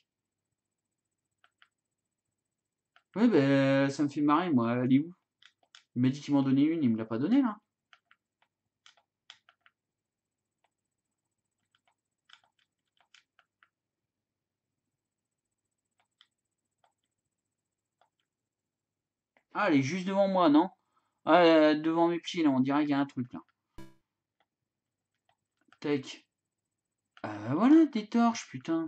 Ouais, ben ça me fait marrer, moi. Elle est où? Il m'a dit qu'il m'en donnait une, il me l'a pas donné là. Ah, elle est juste devant moi, non? Ah, devant mes pieds, là, on dirait qu'il y a un truc, là. Tac. Voilà, des torches, putain.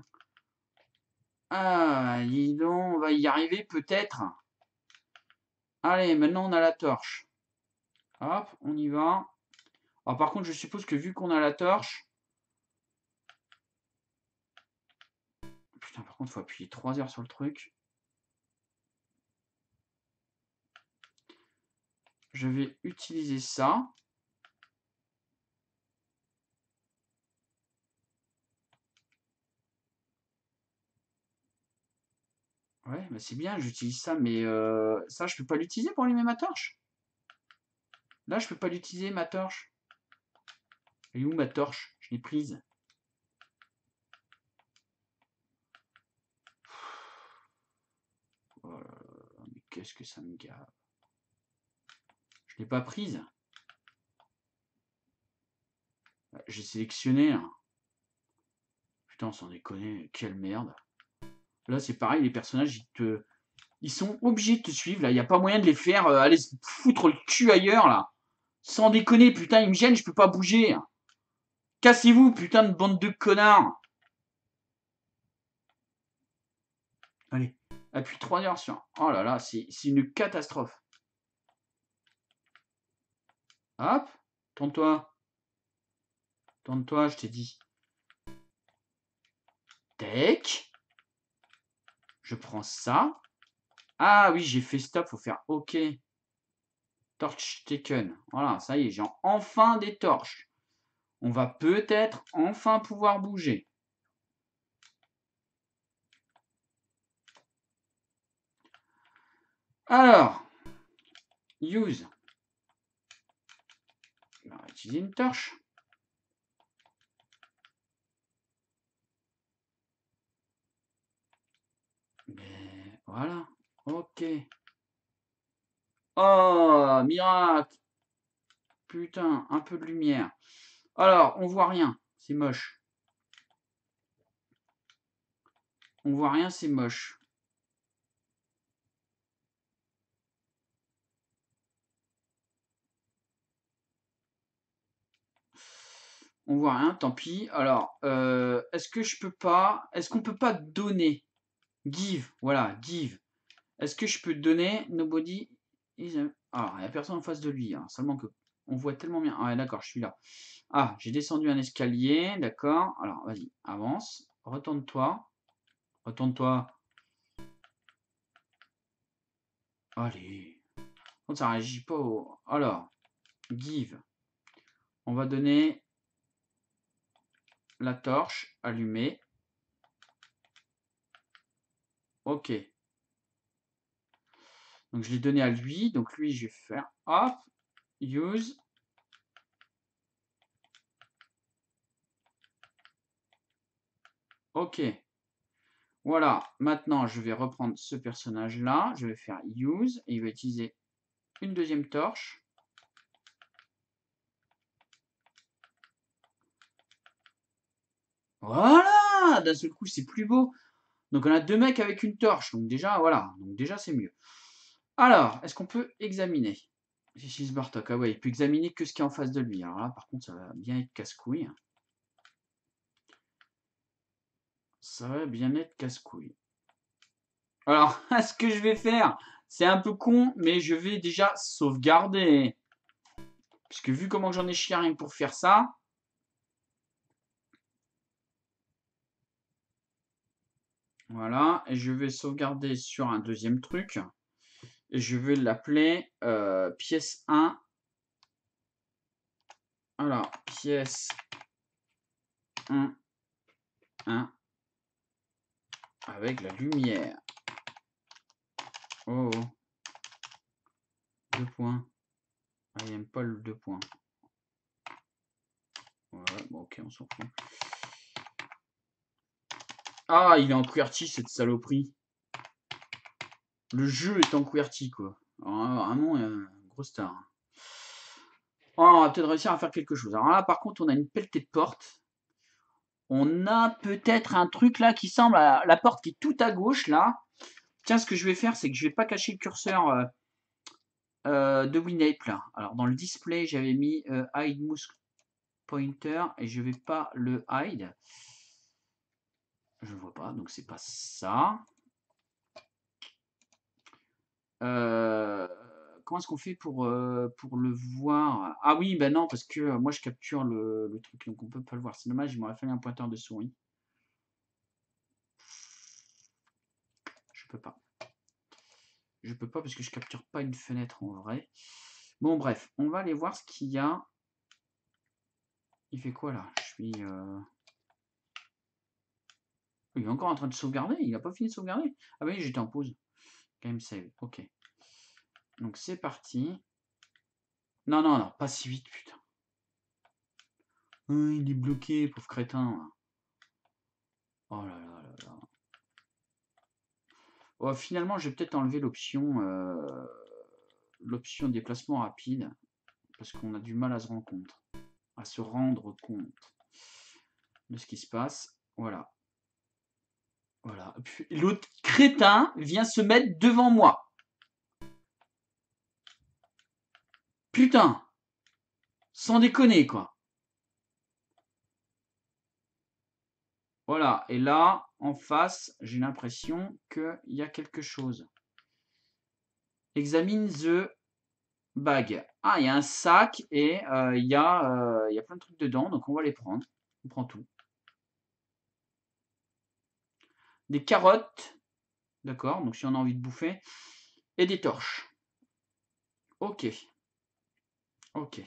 Ah, dis donc, on va y arriver peut-être. Allez, maintenant on a la torche. Hop, on y va. Alors par contre, je suppose que vu qu'on a la torche... Putain, par contre, il faut appuyer 3 heures sur le truc. Je vais utiliser ça. Ouais, bah c'est bien, j'utilise ça, mais ça, je peux pas l'utiliser pour allumer ma torche. Là, je peux pas l'utiliser, ma torche. Elle est où ma torche? Je l'ai prise. Oh là là, mais qu'est-ce que ça me gave. Je l'ai pas prise. J'ai sélectionné, là. Putain, sans déconner, quelle merde. Là, c'est pareil, les personnages, ils sont obligés de te suivre, là. Il n'y a pas moyen de les faire aller se foutre le cul ailleurs, là. Sans déconner, putain, ils me gênent, je peux pas bouger. Cassez-vous, putain de bande de connards. Allez, appuie 3 heures sur... Oh là là, c'est une catastrophe. Hop, tourne-toi. Tourne-toi, je t'ai dit. Tac. Je prends ça. Ah oui, j'ai fait stop, faut faire OK. Torch taken. Voilà, ça y est, j'ai enfin des torches. On va peut-être enfin pouvoir bouger. Alors, use. On va utiliser une torche. Mais voilà, OK. Oh, miracle. Putain, un peu de lumière. Alors, on voit rien, c'est moche. On voit rien, c'est moche. On voit rien, tant pis. Alors, est-ce que je peux pas... Est-ce qu'on peut pas donner? Give, voilà, give. Est-ce que je peux donner nobody is... Alors, il n'y a personne en face de lui, hein, seulement que on voit tellement bien. Ah, d'accord, je suis là. Ah, j'ai descendu un escalier, d'accord. Alors, vas-y, avance. Retourne-toi. Retourne-toi. Allez. Ça réagit pas au... Alors, give. On va donner la torche allumée. Ok. Donc, je l'ai donné à lui. Donc, lui, je vais faire... Hop. Use. Ok. Voilà. Maintenant, je vais reprendre ce personnage-là. Je vais faire use. Et il va utiliser une deuxième torche. Voilà. D'un seul coup, c'est plus beau. Donc, on a 2 mecs avec une torche. Donc, déjà, voilà. Donc, déjà, c'est mieux. Alors, est-ce qu'on peut examiner? This Bartok. Ah ouais, il peut examiner que ce qui est en face de lui. Alors là, par contre, ça va bien être casse-couille. Ça va bien être casse-couille. Alors, ce que je vais faire, c'est un peu con, mais je vais déjà sauvegarder. Puisque vu comment j'en ai chié rien pour faire ça. Voilà, et je vais sauvegarder sur un deuxième truc. Et je vais l'appeler pièce 1. Alors, pièce 1, 1, avec la lumière. Oh, 2 points. Ah, il n'aime pas le 2 points. Ouais, bon, ok, on s'en fout. Ah, il est en QWERTY, cette saloperie. Le jeu est en QWERTY, quoi. Alors, vraiment, grosse star. Oh, on va peut-être réussir à faire quelque chose. Alors là, par contre, on a une pelletée de porte. On a peut-être un truc là qui semble à la porte qui est tout à gauche, là. Tiens, ce que je vais faire, c'est que je vais pas cacher le curseur de WinApe là. Alors dans le display, j'avais mis hide mouse pointer et je vais pas le hide. Je ne vois pas, donc c'est pas ça. Comment est-ce qu'on fait pour le voir? Ah oui, ben non, parce que moi je capture le truc, donc on peut pas le voir. C'est dommage, il m'aurait fallu un pointeur de souris. Je peux pas. Je peux pas parce que je capture pas une fenêtre en vrai. Bon bref, on va aller voir ce qu'il y a. Il fait quoi là? Il est encore en train de sauvegarder, il a pas fini de sauvegarder. Ah oui, j'étais en pause. Game save, ok. Donc c'est parti. Non, non, non, pas si vite, putain. Il est bloqué, pauvre crétin. Oh là là là là. Oh, finalement, je vais peut-être enlever l'option déplacement rapide, parce qu'on a du mal à se rendre compte de ce qui se passe. Voilà. Voilà. L'autre crétin vient se mettre devant moi. Putain. Sans déconner, quoi. Voilà. Et là, en face, j'ai l'impression qu'il y a quelque chose. Examine the bag. Ah, il y a un sac et il y a plein de trucs dedans, donc on va les prendre. On prend tout. Des carottes. D'accord, donc si on a envie de bouffer. Et des torches. Ok. Ok.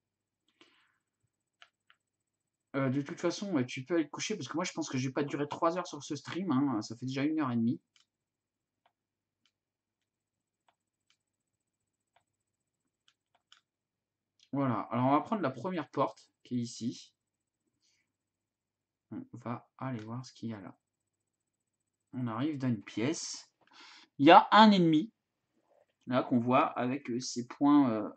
De toute façon, ouais, tu peux aller te coucher parce que moi je pense que je vais pas durer 3 heures sur ce stream. Hein, ça fait déjà 1h30. Voilà, alors on va prendre la première porte qui est ici. On va aller voir ce qu'il y a là. On arrive dans une pièce. Il y a un ennemi, là qu'on voit avec ses points.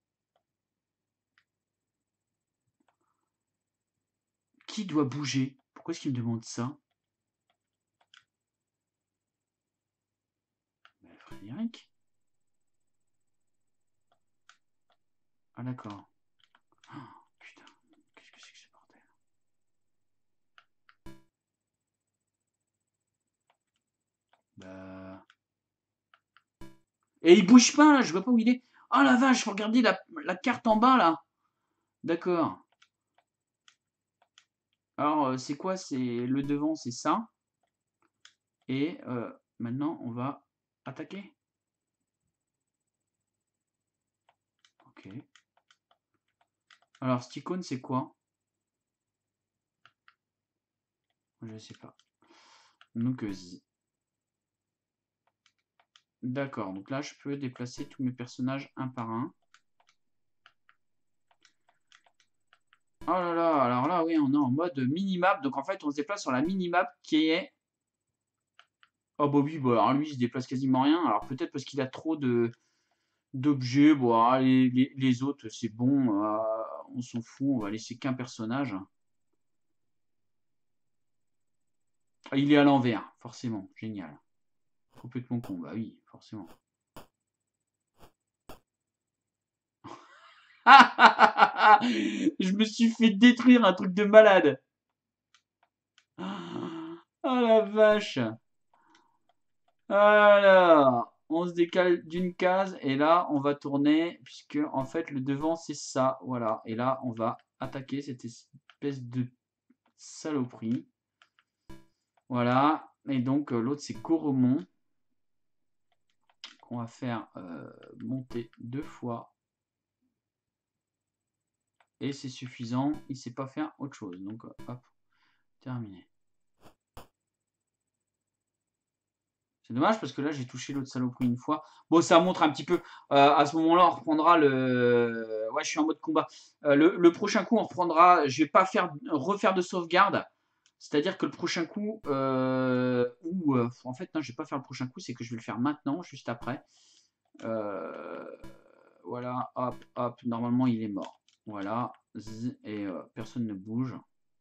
Qui doit bouger? Pourquoi est-ce qu'il me demande ça? Frédéric? Ah d'accord. Oh, putain, qu'est-ce que c'est que ce bordel? Bah... Et il bouge pas là, je vois pas où il est. Oh la vache, regardez la carte en bas là. D'accord. Alors c'est quoi? C'est le devant, c'est ça. Et maintenant on va attaquer. Ok. Alors cette icône c'est quoi? Je sais pas. Donc d'accord, donc là je peux déplacer tous mes personnages un par un. Oh là là, alors là oui on est en mode minimap, donc en fait on se déplace sur la minimap qui est... Oh bah oui, bah, alors lui il se déplace quasiment rien, alors peut-être parce qu'il a trop d'objets, bon, ah, les autres c'est bon, on s'en fout, on va laisser qu'un personnage. Ah, il est à l'envers, forcément, génial. Complètement con, bah oui, forcément. Je me suis fait détruire un truc de malade. Oh la vache. Alors, on se décale d'une case et là on va tourner puisque en fait le devant c'est ça, voilà. Et là on va attaquer cette espèce de saloperie. Voilà, et donc l'autre c'est Coromon qu'on va faire monter 2 fois. Et c'est suffisant, il sait pas faire autre chose. Donc hop, terminé. C'est dommage parce que là j'ai touché l'autre saloperie une fois. Bon, ça montre un petit peu. À ce moment-là, on reprendra le. Ouais, je suis en mode combat. Le prochain coup, on reprendra. Je vais pas refaire de sauvegarde. C'est-à-dire que le prochain coup, en fait, non, je vais pas faire le prochain coup, c'est que je vais le faire maintenant, juste après. Voilà, hop, hop. Normalement, il est mort. Voilà, et personne ne bouge.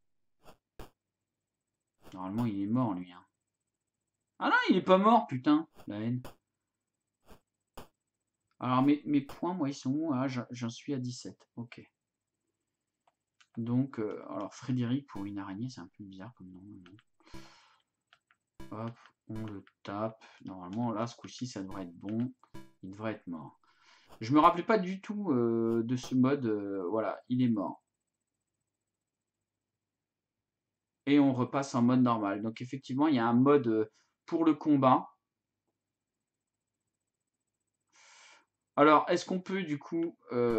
Normalement, il est mort, lui. Hein. Ah non, il est pas mort, putain, la haine. Alors, mes points, moi, ils sont où? Ah, j'en suis à 17. Ok. Donc, alors, Frédéric pour une araignée, c'est un peu bizarre comme nom. Hop, on le tape. Normalement, là, ce coup-ci, ça devrait être bon. Il devrait être mort. Je me rappelais pas du tout de ce mode. Voilà, il est mort. Et on repasse en mode normal. Donc, effectivement, il y a un mode pour le combat. Alors, est-ce qu'on peut, du coup...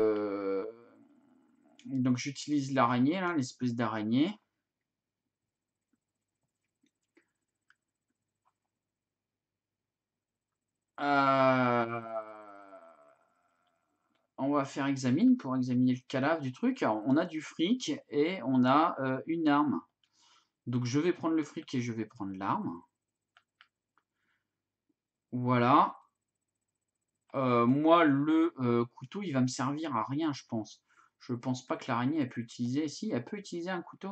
Donc, j'utilise l'araignée, là, l'espèce d'araignée. On va faire examine pour examiner le cadavre du truc. Alors, on a du fric et on a une arme. Donc je vais prendre le fric et je vais prendre l'arme. Voilà. Moi, le couteau, il va me servir à rien, je pense. Je pense pas que l'araignée, elle peut utiliser... Si, elle peut utiliser un couteau.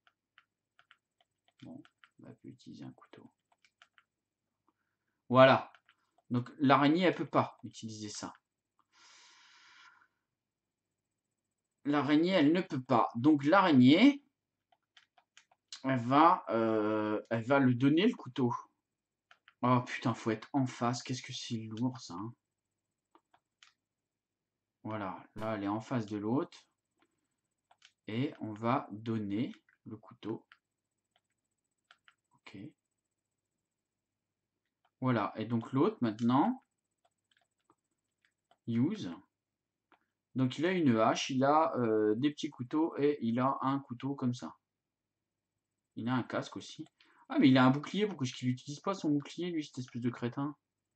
Bon, elle peut utiliser un couteau. Voilà. Donc l'araignée, elle peut pas utiliser ça. L'araignée, elle ne peut pas. Donc l'araignée, elle va lui donner le couteau. Oh putain, faut être en face. Qu'est-ce que c'est lourd ça. Hein. Voilà, là elle est en face de l'autre. Et on va donner le couteau. Ok. Voilà, et donc l'autre maintenant, use. Donc il a une hache, il a des petits couteaux et il a un couteau comme ça. Il a un casque aussi. Ah mais il a un bouclier, pourquoi est-ce qu'il n'utilise pas son bouclier lui, cette espèce de crétin?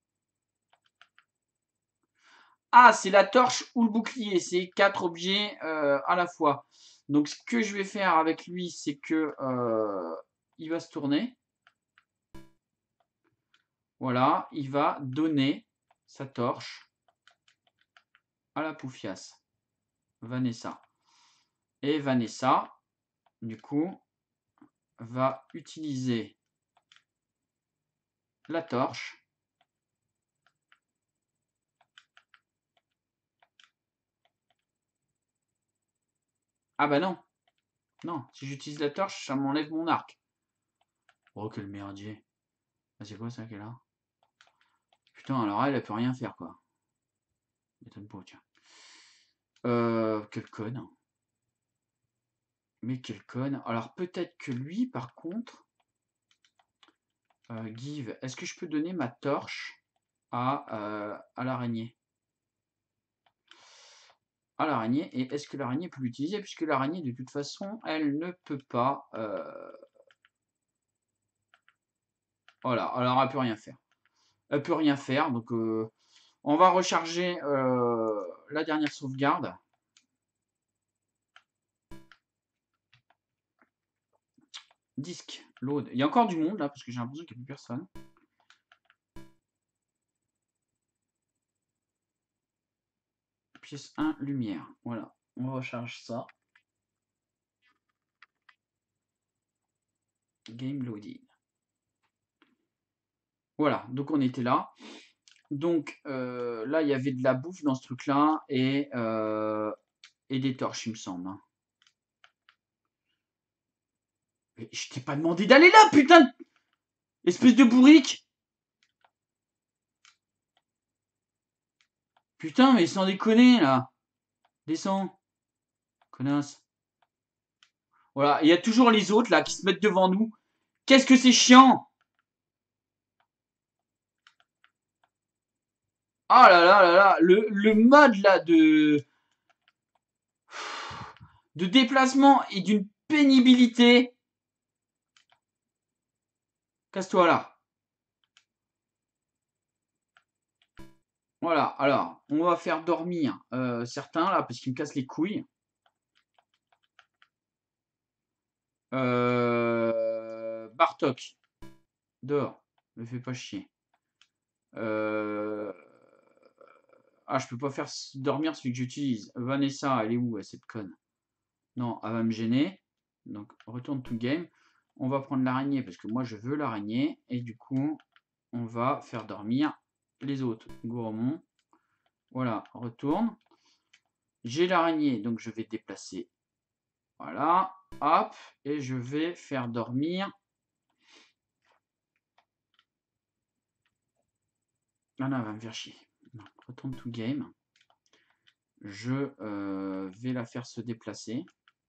Ah, c'est la torche ou le bouclier, c'est 4 objets à la fois. Donc ce que je vais faire avec lui, c'est que il va se tourner. Voilà, il va donner sa torche à la poufiasse, Vanessa. Et Vanessa, du coup, va utiliser la torche. Ah bah non, non, si j'utilise la torche, ça m'enlève mon arc. Oh, quel merdier. Ah, c'est quoi ça qu'elle a? Putain, alors elle peut rien faire, quoi. M'étonne pas, tiens. Quel conne. Mais quel conne. Alors peut-être que lui, par contre... give, est-ce que je peux donner ma torche à l'araignée? À l'araignée, et est-ce que l'araignée peut l'utiliser? Puisque l'araignée, de toute façon, elle ne peut pas... Voilà, alors elle peut rien faire. Elle peut rien faire, donc on va recharger la dernière sauvegarde. Disque, load. Il y a encore du monde là, parce que j'ai l'impression qu'il n'y a plus personne. Pièce 1, lumière. Voilà, on recharge ça. Game loading. Voilà, donc on était là. Donc là, il y avait de la bouffe dans ce truc-là et des torches, il me semble. Hein. Mais je t'ai pas demandé d'aller là, putain! Espèce de bourrique! Putain, mais sans déconner, là! Descends! Connasse. Voilà, il y a toujours les autres, là, qui se mettent devant nous. Qu'est-ce que c'est chiant! Ah là là là là, le mode, là, de déplacement et d'une pénibilité. Casse-toi, là. Voilà, alors, on va faire dormir certains, là, parce qu'ils me cassent les couilles. Bartok, dehors, me fais pas chier. Ah, je peux pas faire dormir celui que j'utilise. Vanessa, elle est où, cette conne? Non, elle va me gêner. Donc, retourne to game. On va prendre l'araignée, parce que moi, je veux l'araignée. Et du coup, on va faire dormir les autres. Gourmand. Voilà, retourne. J'ai l'araignée, donc je vais déplacer. Voilà, hop, et je vais faire dormir. Ah non, elle va me faire chier. Non, retourne to game. Je vais la faire se déplacer.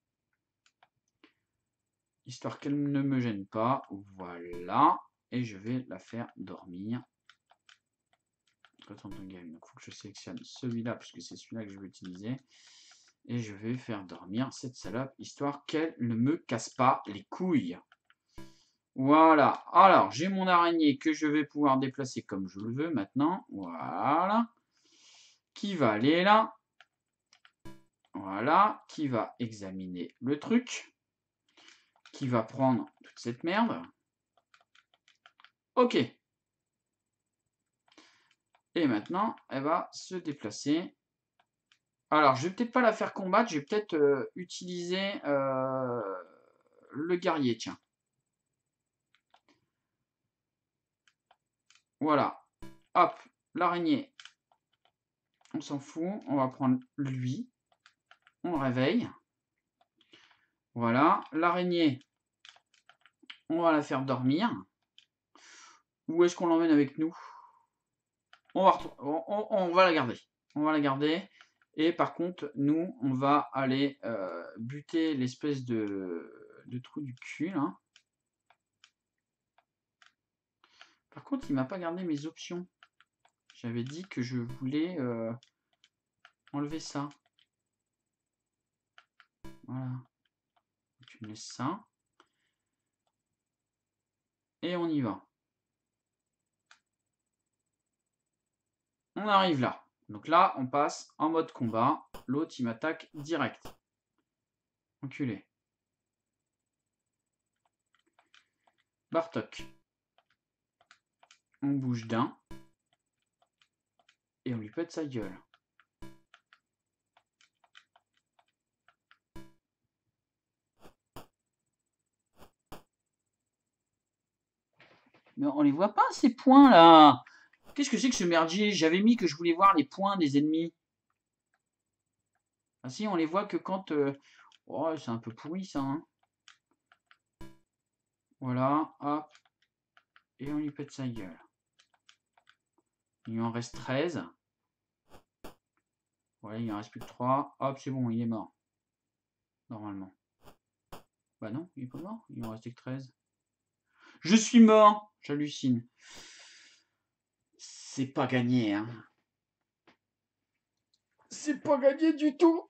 Histoire qu'elle ne me gêne pas. Voilà. Et je vais la faire dormir. Retourne to game. Donc il faut que je sélectionne celui-là, puisque c'est celui-là que je vais utiliser. Et je vais faire dormir cette salope, histoire qu'elle ne me casse pas les couilles. Voilà. Alors, j'ai mon araignée que je vais pouvoir déplacer comme je le veux maintenant. Voilà. Qui va aller là. Voilà. Qui va examiner le truc. Qui va prendre toute cette merde. Ok. Et maintenant, elle va se déplacer. Alors, je vais peut-être pas la faire combattre. Je vais peut-être utiliser le guerrier, tiens. Voilà. Hop, l'araignée. On s'en fout. On va prendre lui. On le réveille. Voilà. L'araignée, on va la faire dormir. Où est-ce qu'on l'emmène avec nous? On va la garder. On va la garder. Et par contre, nous, on va aller buter l'espèce de trou du cul, là. Par contre, il m'a pas gardé mes options. J'avais dit que je voulais enlever ça. Voilà. Tu me laisses ça. Et on y va. On arrive là. Donc là, on passe en mode combat. L'autre, il m'attaque direct. Enculé. Bartok. On bouge d'un. Et on lui pète sa gueule. Mais on les voit pas, ces points là. Qu'est-ce que c'est que ce merdier? J'avais mis que je voulais voir les points des ennemis. Ah si, on les voit que quand... Oh, c'est un peu pourri ça. Hein. Voilà, hop. Et on lui pète sa gueule. Il en reste 13. Voilà, il en reste plus que 3. Hop, c'est bon, il est mort. Normalement. Bah non, il est pas mort. Il en restait que 13. Je suis mort. J'hallucine. C'est pas gagné, hein. C'est pas gagné du tout.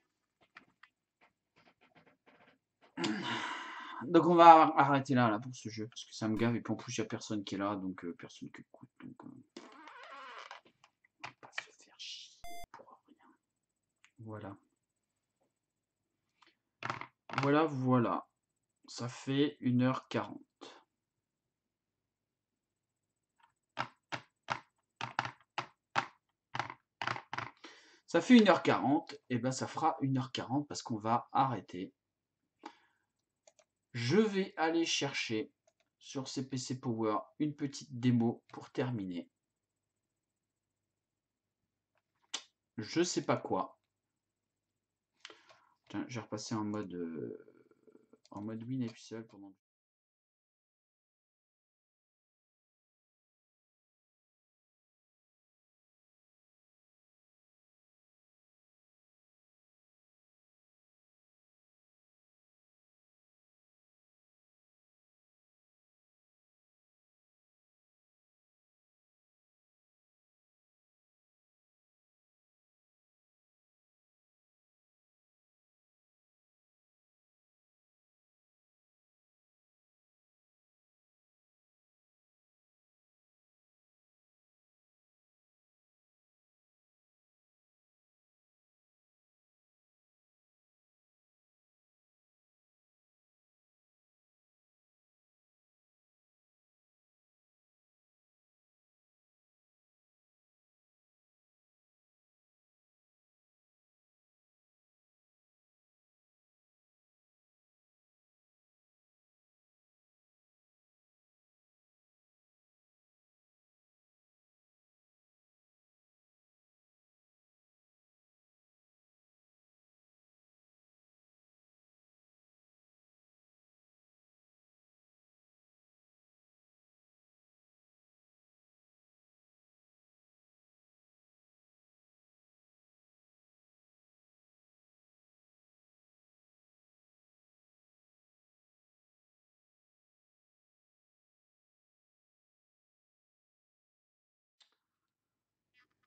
Donc on va arrêter là pour ce jeu, parce que ça me gave, et puis en plus il n'y a personne qui est là, donc personne qui écoute, donc on va pas se faire chier pour rien. Voilà. Voilà. Ça fait 1h40. Ça fait 1h40, et ben ça fera 1h40 parce qu'on va arrêter. Je vais aller chercher sur CPC Power une petite démo pour terminer. Je sais pas quoi. Tiens, j'ai repassé en mode WinEpsel pendant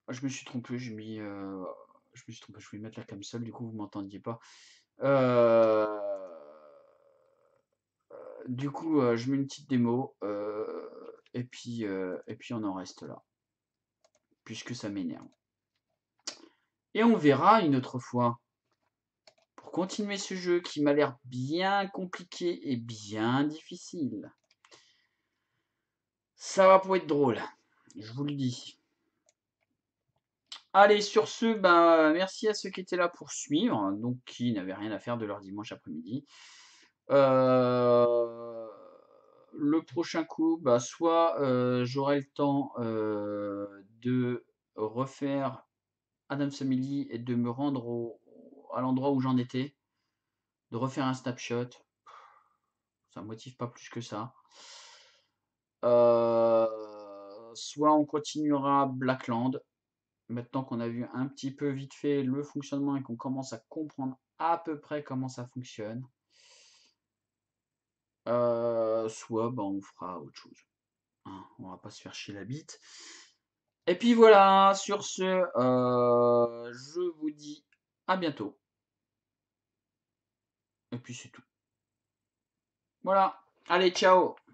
Je me suis trompé, je me suis trompé, je voulais mettre la cam seule, du coup vous m'entendiez pas. Heu, du coup, je mets une petite démo, et puis on en reste là, puisque ça m'énerve. Et on verra une autre fois, pour continuer ce jeu qui m'a l'air bien compliqué et bien difficile. Ça va pas être drôle, je vous le dis. Allez, sur ce, ben, merci à ceux qui étaient là pour suivre, donc qui n'avaient rien à faire de leur dimanche après-midi. Le prochain coup, bah, soit, j'aurai le temps, de refaire Adam's Family et de me rendre à l'endroit où j'en étais, de refaire un snapshot. Ça me motive pas plus que ça. Soit on continuera Blackland, maintenant qu'on a vu un petit peu vite fait le fonctionnement et qu'on commence à comprendre à peu près comment ça fonctionne. Soit, bah, on fera autre chose, hein, on va pas se faire chier la bite. Et puis voilà, sur ce, je vous dis à bientôt. Et puis c'est tout. Voilà, allez ciao!